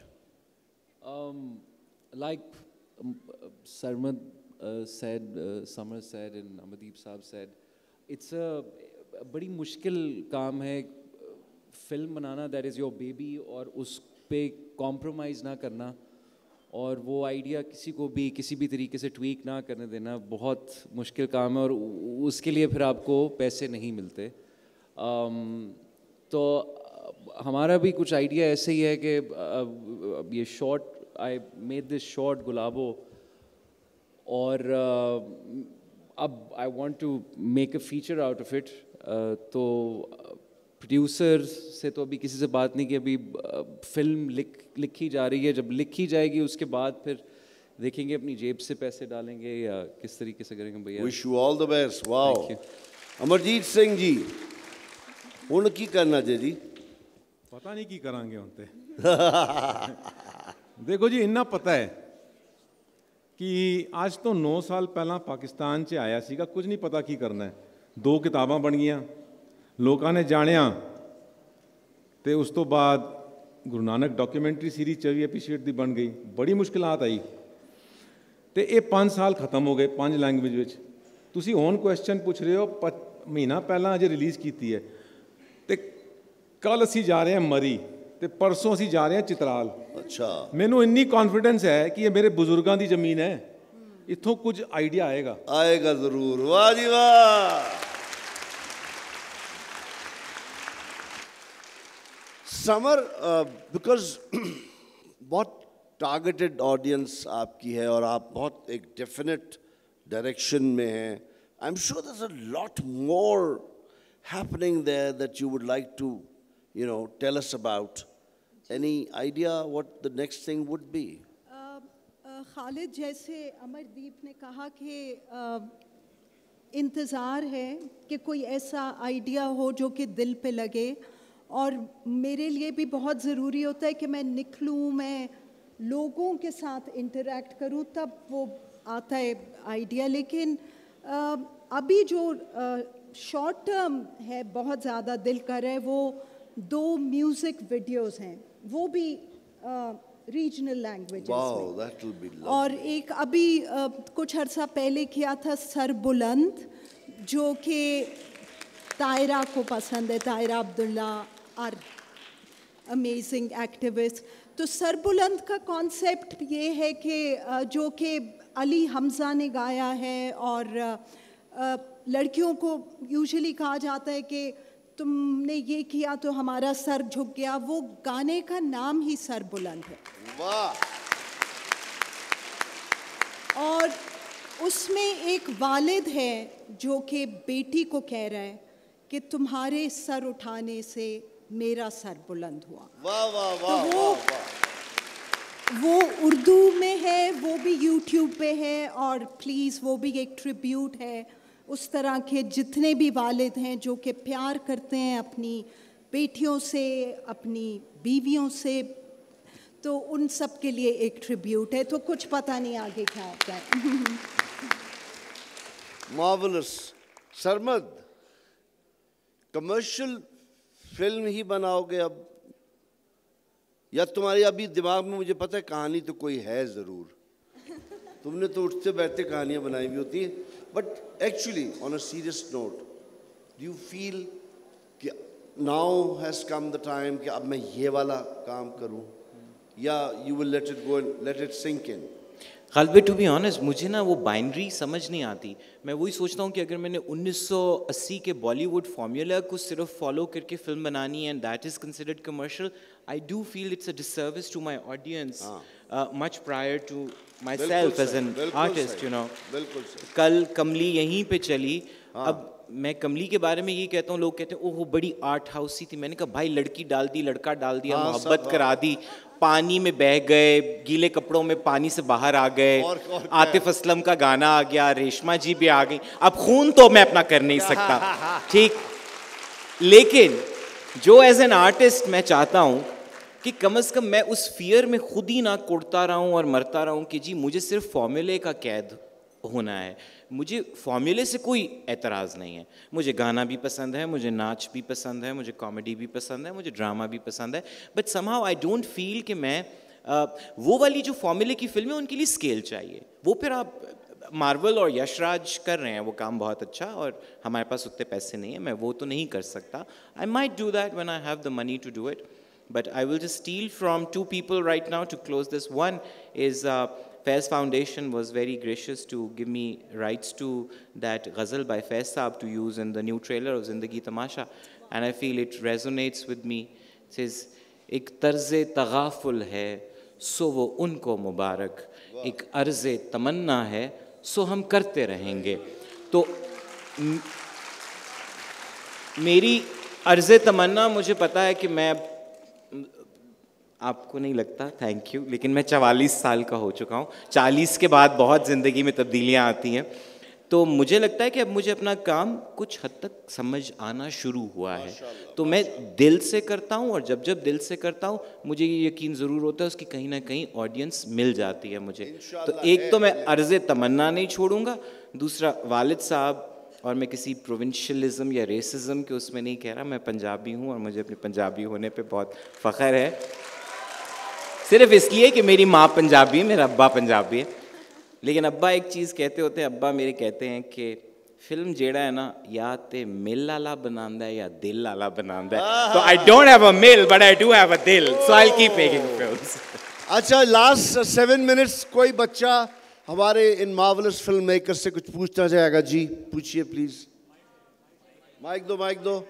Like Sarmad said, Samar said, and Amardeep Saab said, it's a बड़ी मुश्किल काम है फिल्म बनाना, that is your baby, और उस पे कॉम्प्रोमाइज़ ना करना, और वो आइडिया किसी को भी किसी भी तरीके से ट्वीक ना करने देना बहुत मुश्किल काम है, और उसके लिए फिर आपको पैसे नहीं मिलते। तो हमारा भी कुछ आइडिया ऐसे ही है कि ये short, I made this short Gulabo, और अब I want to make a feature out of it. तो प्रोड्यूसर से तो अभी किसी से बात नहीं की, अभी फिल्म लिखी जा रही है, जब लिखी जाएगी उसके बाद फिर देखेंगे अपनी जेब से पैसे डालेंगे या किस तरीके से करेंगे। भैया wish you all the best. Wow, Amarjeet Singh ji हुण की करना जी? पता नहीं की करांगे उनते। देखो जी, इन्ना पता है कि आज तो 9 साल पहला पाकिस्तान च आया सीगा, कुछ नहीं पता की करना है। 2 किताबां बन गईयां, लोगों ने जानिया, तो उस तो बाद Guru Nanak documentary series 24 episode की बन गई। बड़ी मुश्किलात आई, तो ये 5 साल खत्म हो गए 5 लैंग्वेज विच। तुसी हुण क्वेश्चन पूछ रहे हो, महीना पहला अजे रिलीज़ की है, तो कल असी जा रहे हैं मरी, तो परसों असी जा रहे हैं चित्राल। अच्छा, मैनू इन्नी कॉन्फिडेंस है कि ये मेरे बुजुर्गों की जमीन है, इत्थों कुछ आइडिया आएगा। आएगा जरूर। वाह जी वाह। समर, बिकॉज बहुत टारगेटेड ऑडियंस आपकी है और आप बहुत एक डेफिनेट डायरेक्शन में हैं। I am sure there is a lot more happening there that you would like to tell us about. Any idea what the next thing would be? Khalid, जैसे अमरदीप ने कहा कि इंतज़ार है कि कोई ऐसा आइडिया हो जो कि दिल पे लगे, और मेरे लिए भी बहुत ज़रूरी होता है कि मैं निकलूँ, मैं लोगों के साथ इंटरेक्ट करूँ, तब वो आता है आइडिया। लेकिन अभी जो शॉर्ट टर्म है बहुत ज़्यादा दिल कर रहा है, वो 2 म्यूज़िक वीडियोज़ हैं, वो भी रीजनल लैंग्वेजेस में, और एक अभी कुछ अर्सा पहले किया था सरबुलंद, जो कि तायरा को पसंद है, Taira Abdullah are amazing activist. तो सरबुलंद का कॉन्सेप्ट ये है कि जो कि अली हमज़ा ने गाया है, और लड़कियों को यूजुअली कहा जाता है कि तुमने ये किया तो हमारा सर झुक गया, वो गाने का नाम ही सरबुलंद है। वाह। और उसमें एक वालिद है जो कि बेटी को कह रहा है कि तुम्हारे सर उठाने से मेरा सर बुलंद हुआ। वाह वाह वाह। तो वो उर्दू में है, वो भी यूट्यूब पे है, और प्लीज़ वो भी एक ट्रिब्यूट है उस तरह के जितने भी वालिद हैं जो कि प्यार करते हैं अपनी बेटियों से, अपनी बीवियों से, तो उन सब के लिए एक ट्रिब्यूट है। तो कुछ पता नहीं आगे क्या होता है। मार्वलस। सरमद, कमर्शियल फिल्म ही बनाओगे अब, या तुम्हारे अभी दिमाग में, मुझे पता है कहानी तो कोई है ज़रूर, तुमने तो उठते बैठते कहानियाँ बनाई हुई होती हैं, but actually on a serious note, do you feel कि now has come the time कि अब मैं ये वाला काम करूं, या you will let it go and let it sink in? Khalid, to be honest, मुझे ना वो बाइनरी समझ नहीं आती। मैं वही सोचता हूँ कि अगर मैंने 1980 के बॉलीवुड फॉर्मूला को सिर्फ फॉलो करके फिल्म बनानी है and that is considered commercial, I do feel it's a disservice to my audience much prior to myself as an artist, you know. कल कमली यहीं पे चली, अब मैं कमली के बारे में ये कहता हूँ, लोग कहते हैं ओह बड़ी आर्ट हाउस ही थी। मैंने कहा भाई, लड़की डाल दी, लड़का डाल दिया, मोहब्बत करा दी, पानी में बह गए, गीले कपड़ों में पानी से बाहर आ गए, आतिफ असलम का गाना आ गया, रेशमा जी भी आ गई। अब खून तो मैं अपना कर नहीं सकता, ठीक, लेकिन जो एज एन आर्टिस्ट मैं चाहता हूँ कि कम से कम मैं उस फियर में खुद ही ना कुड़ता रहूँ और मरता रहूँ कि जी मुझे सिर्फ फॉर्मूले का कैद होना है। मुझे फॉर्मूले से कोई एतराज़ नहीं है। मुझे गाना भी पसंद है, मुझे नाच भी पसंद है, मुझे कॉमेडी भी पसंद है, मुझे ड्रामा भी पसंद है, but somehow I don't feel कि मैं वो वाली जो फॉर्मूले की फिल्में उनके लिए स्केल चाहिए। वो फिर आप मार्वल और यशराज कर रहे हैं, वो काम बहुत अच्छा, और हमारे पास उतने पैसे नहीं है, मैं वो तो नहीं कर सकता। I might do that when I have the money to do it, but I will just steal from two people right now to close this. One is Faiz Foundation was very gracious to give me rights to that ghazal by Faiz Saab to use in the new trailer of Zindagi Tamasha, and I feel it resonates with me. It says, एक तर्ज़े तगाफुल है सो वो उनको मुबारक, एक अर्ज़े तमन्ना है सो हम करते रहेंगे। तो मेरी अर्ज़े तमन्ना, मुझे पता है कि मैं, आपको नहीं लगता, थैंक यू, लेकिन मैं 44 साल का हो चुका हूँ। 40 के बाद बहुत ज़िंदगी में तब्दीलियाँ आती हैं, तो मुझे लगता है कि अब मुझे अपना काम कुछ हद तक समझ आना शुरू हुआ है। तो मैं दिल से करता हूँ, और जब जब दिल से करता हूँ मुझे ये यकीन ज़रूर होता है उसकी कहीं ना कहीं ऑडियंस मिल जाती है मुझे। तो एक तो मैं अर्ज़े तमन्ना नहीं छोड़ूंगा, दूसरा वालिद साहब, और मैं किसी प्रोविंशियलिज्म या रेसिज्म के उसमें नहीं कह रहा, मैं पंजाबी हूँ और मुझे अपने पंजाबी होने पे बहुत फ़ख्र है, सिर्फ इसलिए कि मेरी माँ पंजाबी है, मेरा अब्बा पंजाबी है। लेकिन अब्बा एक चीज़ कहते होते हैं, अब्बा मेरे कहते हैं कि फिल्म जेड़ा है ना, या ते मिल आला बनांदा है या दिल आला बनांदा है। तो I don't have a mill but I do have a dil, so I will keep making films. अच्छा, लास्ट 7 मिनट्स कोई बच्चा हमारे इन मार्वलस फिल्म मेकर से कुछ पूछना चाहेगा? जी पूछिए प्लीज। माइक दो, माइक दो।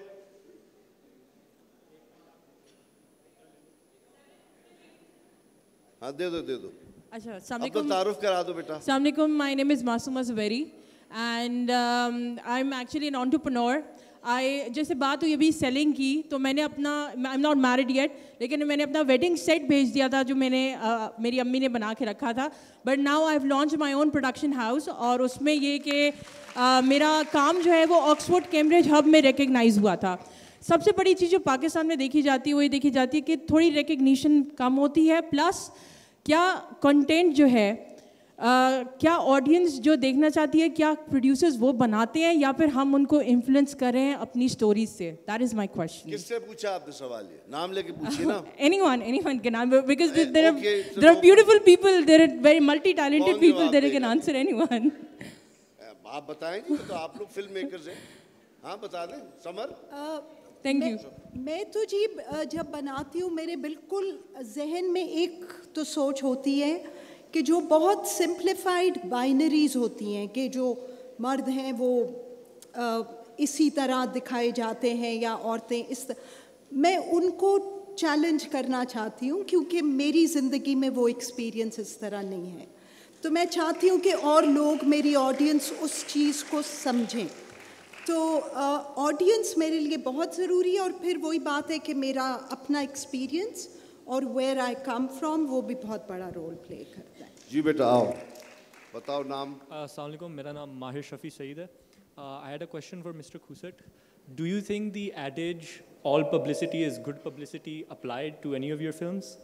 हाँ दे दो, दे दो। अच्छा, अब तो तारुफ करा दो बेटा। अस्सलाम वालेकुम, my name is Masooma Zubairi and I am actually an entrepreneur. जैसे बात हुई अभी सेलिंग की, तो मैंने अपना, I am not married yet, लेकिन मैंने अपना वेडिंग सेट भेज दिया था जो मैंने मेरी अम्मी ने बना के रखा था। But now I have launch my own production house, और उसमें ये कि मेरा काम जो है वो ऑक्सफोर्ड कैम्ब्रिज हब में रिकग्नाइज़ हुआ था। सबसे बड़ी चीज़ जो पाकिस्तान में देखी जाती है वही देखी जाती है कि थोड़ी रिकग्निशन कम होती है, प्लस क्या कंटेंट जो है, क्या ऑडियंस जो देखना चाहती है, क्या प्रोड्यूसर्स वो बनाते हैं या फिर हम उनको इन्फ्लुएंस कर रहे हैं अपनी स्टोरीज से? That is my question. किससे पूछा आपने सवाल? ये नाम लेके पूछिए ना। anyone can answer, because there are beautiful people, there are very multi talented people, there can answer anyone। आप बताएंगे तो आप लोग फिल्म मेकर्स हैं, हाँ बता दें। Samar, thank you. मैं तो जी जब बनाती हूँ मेरे बिल्कुल जहन में एक तो सोच होती है कि जो बहुत सिंप्लीफाइड बाइनरीज होती हैं कि जो मर्द हैं वो इसी तरह दिखाए जाते हैं या औरतें मैं उनको चैलेंज करना चाहती हूँ, क्योंकि मेरी ज़िंदगी में वो एक्सपीरियंस इस तरह नहीं है। तो मैं चाहती हूँ कि और लोग, मेरी ऑडियंस उस चीज़ को समझें। तो ऑडियंस मेरे लिए बहुत ज़रूरी है, और फिर वही बात है कि मेरा अपना एक्सपीरियंस और वेयर आई कम फ्रॉम वो भी बहुत बड़ा रोल प्ले करता है। जी बेटा आओ, बताओ नाम। अस्सलाम वालेकुम, मेरा नाम माहिर शफ़ी सईद है। I had a question for mister Khoosat. Do you think the adage all publicity is good publicity applied to any of your films?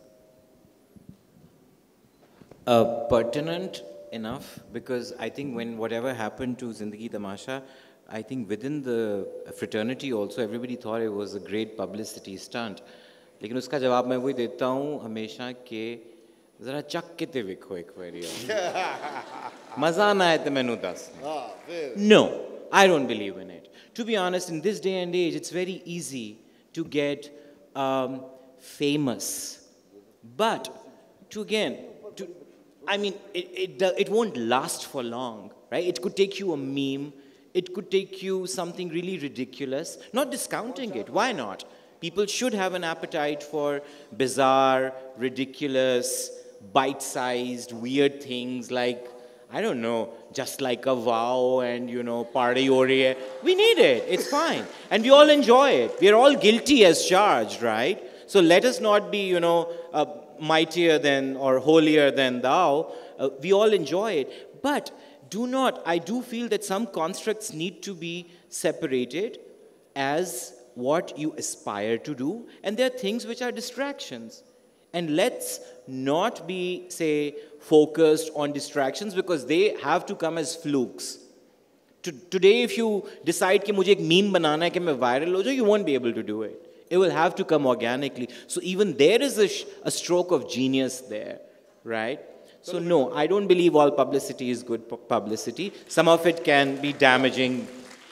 Pertinent enough, because I think when whatever happened to Zindagi Tamasha, I think within the fraternity also everybody thought it was a great publicity stunt. लेकिन उसका जवाब मैं वही देता हूँ हमेशा कि ज़रा चक के ते विखो एक बारी मज़ा ना आए तो मैनू दस। No, I don't believe in it. To be honest, in this day and age, it's very easy to get famous, but I mean, it won't last for long, right? It could take you a meme. It could take you something really ridiculous. Not discounting it. Why not? People should have an appetite for bizarre, ridiculous, bite-sized, weird things like, I don't know, just like a wow and, you know, party ore. We need it. It's fine. And we all enjoy it. We're all guilty as charged, right? So let us not be, you know, mightier than or holier than thou. We all enjoy it. But I do feel that some constructs need to be separated as what you aspire to do, and there are things which are distractions. And let's not be, say, focused on distractions because they have to come as flukes. Today, if you decide कि मुझे एक meme बनाना है कि मैं viral हो जाऊँ, you won't be able to do it. It will have to come organically. So even there is a stroke of genius there, right? So no, I don't believe all publicity is good publicity. Some of it can be damaging.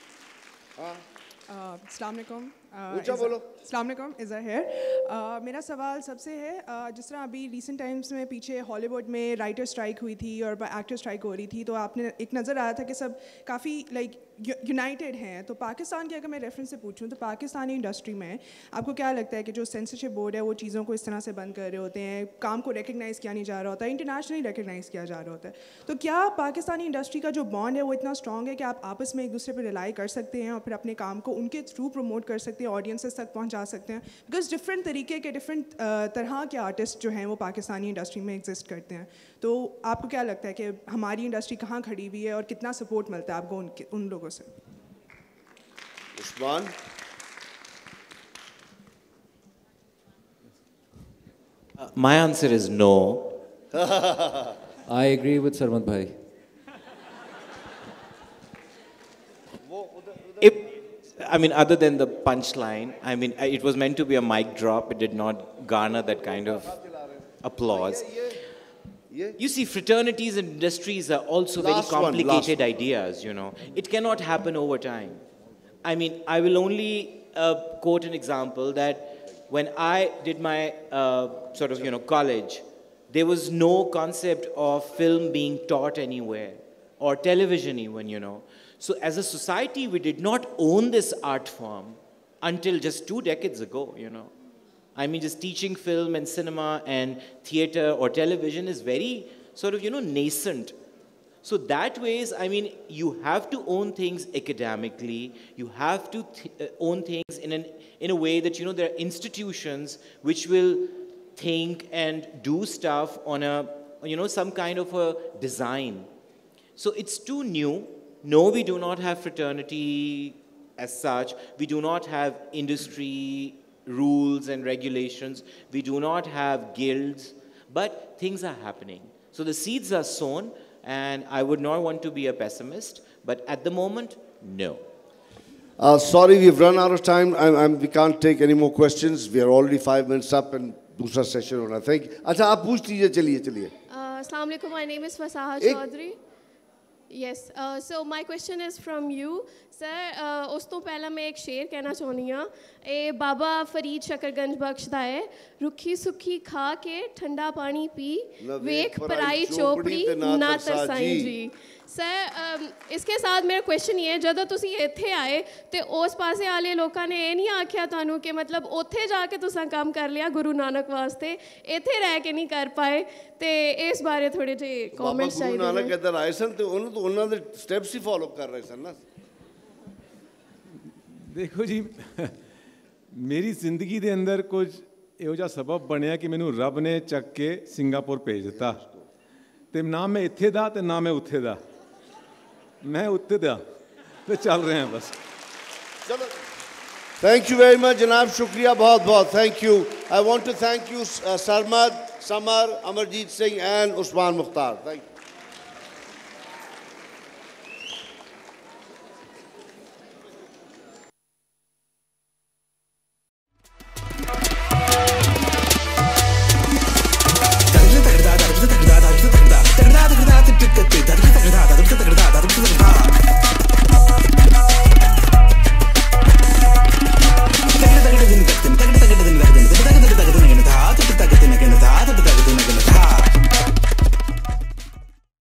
Assalamu alaikum. Assalamu alaikum, Izzah here. मेरा सवाल सबसे है, जिस तरह अभी रिसेंट टाइम्स में पीछे हॉलीवुड में राइटर स्ट्राइक हुई थी और एक्टर स्ट्राइक हो रही थी, तो आपने एक नज़र आया था कि सब काफ़ी लाइक यूनाइटेड हैं. तो पाकिस्तान की अगर मैं रेफरेंस से पूछूं तो पाकिस्तानी इंडस्ट्री में आपको क्या लगता है कि जो सेंसरशिप बोर्ड है वो चीज़ों को इस तरह से बंद कर रहे होते हैं, काम को रिकग्नाइज़ किया नहीं जा रहा होता, इंटरनेशनली रिकग्नाइज़ किया जा रहा होता है, तो क्या पाकिस्तानी इंडस्ट्री का जो बॉन्ड है वो इतना स्ट्रॉन्ग है कि आप आपस में एक दूसरे पर रिलाई कर सकते हैं और फिर अपने काम को उनके थ्रू प्रमोट कर सकते हैं, ऑडियंसेस तक पहुँचा सकते हैं? बिकॉज डिफरेंट तरीके के डिफरेंट तरह के आर्टिस्ट जो हैं वो पाकिस्तानी इंडस्ट्री में एग्जिस्ट करते हैं. तो आपको क्या लगता है कि हमारी इंडस्ट्री कहाँ खड़ी हुई है और कितना सपोर्ट मिलता है आपको उन लोगों से? Usman. My answer is no. I agree with Sarmad Bhai. I mean, other than the punchline, I mean, it was meant to be a mic drop. It did not garner that kind of applause. You see, fraternities and industries are also very complicated ideas, you know. It cannot happen over time. I mean, I will only quote an example that when I did my sort of, you know, college, there was no concept of film being taught anywhere, or television even, you know. So as a society, we did not own this art form until just 2 decades ago, you know. I mean, just teaching film and cinema and theater or television is very sort of, you know, nascent. So that ways, I mean, you have to own things academically. You have to own things in a way that, you know, there are institutions which will think and do stuff on a, you know, some kind of a design. So it's too new. No, we do not have fraternity as such. We do not have industry rules and regulations. We do not have guilds, but things are happening. So the seeds are sown, and I would not want to be a pessimist, but at the moment, no. Sorry, we've run out of time. We can't take any more questions. We are already 5 minutes up, and दूसरा session होना. Thank you. अच्छा, आप पूछ लीजिए, चलिए. Assalamu alaikum. My name is Fasaha Chaudhary. Yes, so my question is from you. Sir, उस तो पहला मैं एक शेर कहना चाहनी हाँ. ए बाबा फरीद शकरगंज बख्श दा है. रुखी सुखी खा के ठंडा पानी पी, वेख पराई चोपड़ी ना तरसाई जी. सर, इसके साथ मेरा क्वेश्चन ये है, जदों तुसी इत्थे आए ते उस पासे आले लोकां ने ये नहीं आख्या तानू कि मतलब उत्थे जाके तुसां काम कर लिया गुरु नानक वास्ते, इत्थे रह के नहीं कर पाए, ते इस बारे थोड़े जे कमेंट्स चाहिए. गुरु नानक इधर आए सन ते उन्होंने दे स्टेप्स ही फॉलो कर रहे सन ना. देखो जी, मेरी जिंदगी दे अंदर कुछ ਇਹੋ ਜਿਹਾ ਸਬਬ ਬਣਿਆ ਕਿ ਮੈਨੂੰ ਰੱਬ ਨੇ ਚੱਕ ਕੇ ਸਿੰਗਾਪੁਰ ਭੇਜ ਦਿੱਤਾ, ਤੇ ਨਾ ਮੈਂ ਇੱਥੇ ਦਾ ਤੇ ਨਾ ਮੈਂ ਉੱਥੇ ਦਾ, मैं उत्ते दा तो चल रहे हैं बस. चलो, थैंक यू वेरी मच जनाब, शुक्रिया बहुत बहुत. Thank you. I want to thank you Sarmad, Samar, Amarjeet Singh and Usman Mukhtar. Thank you.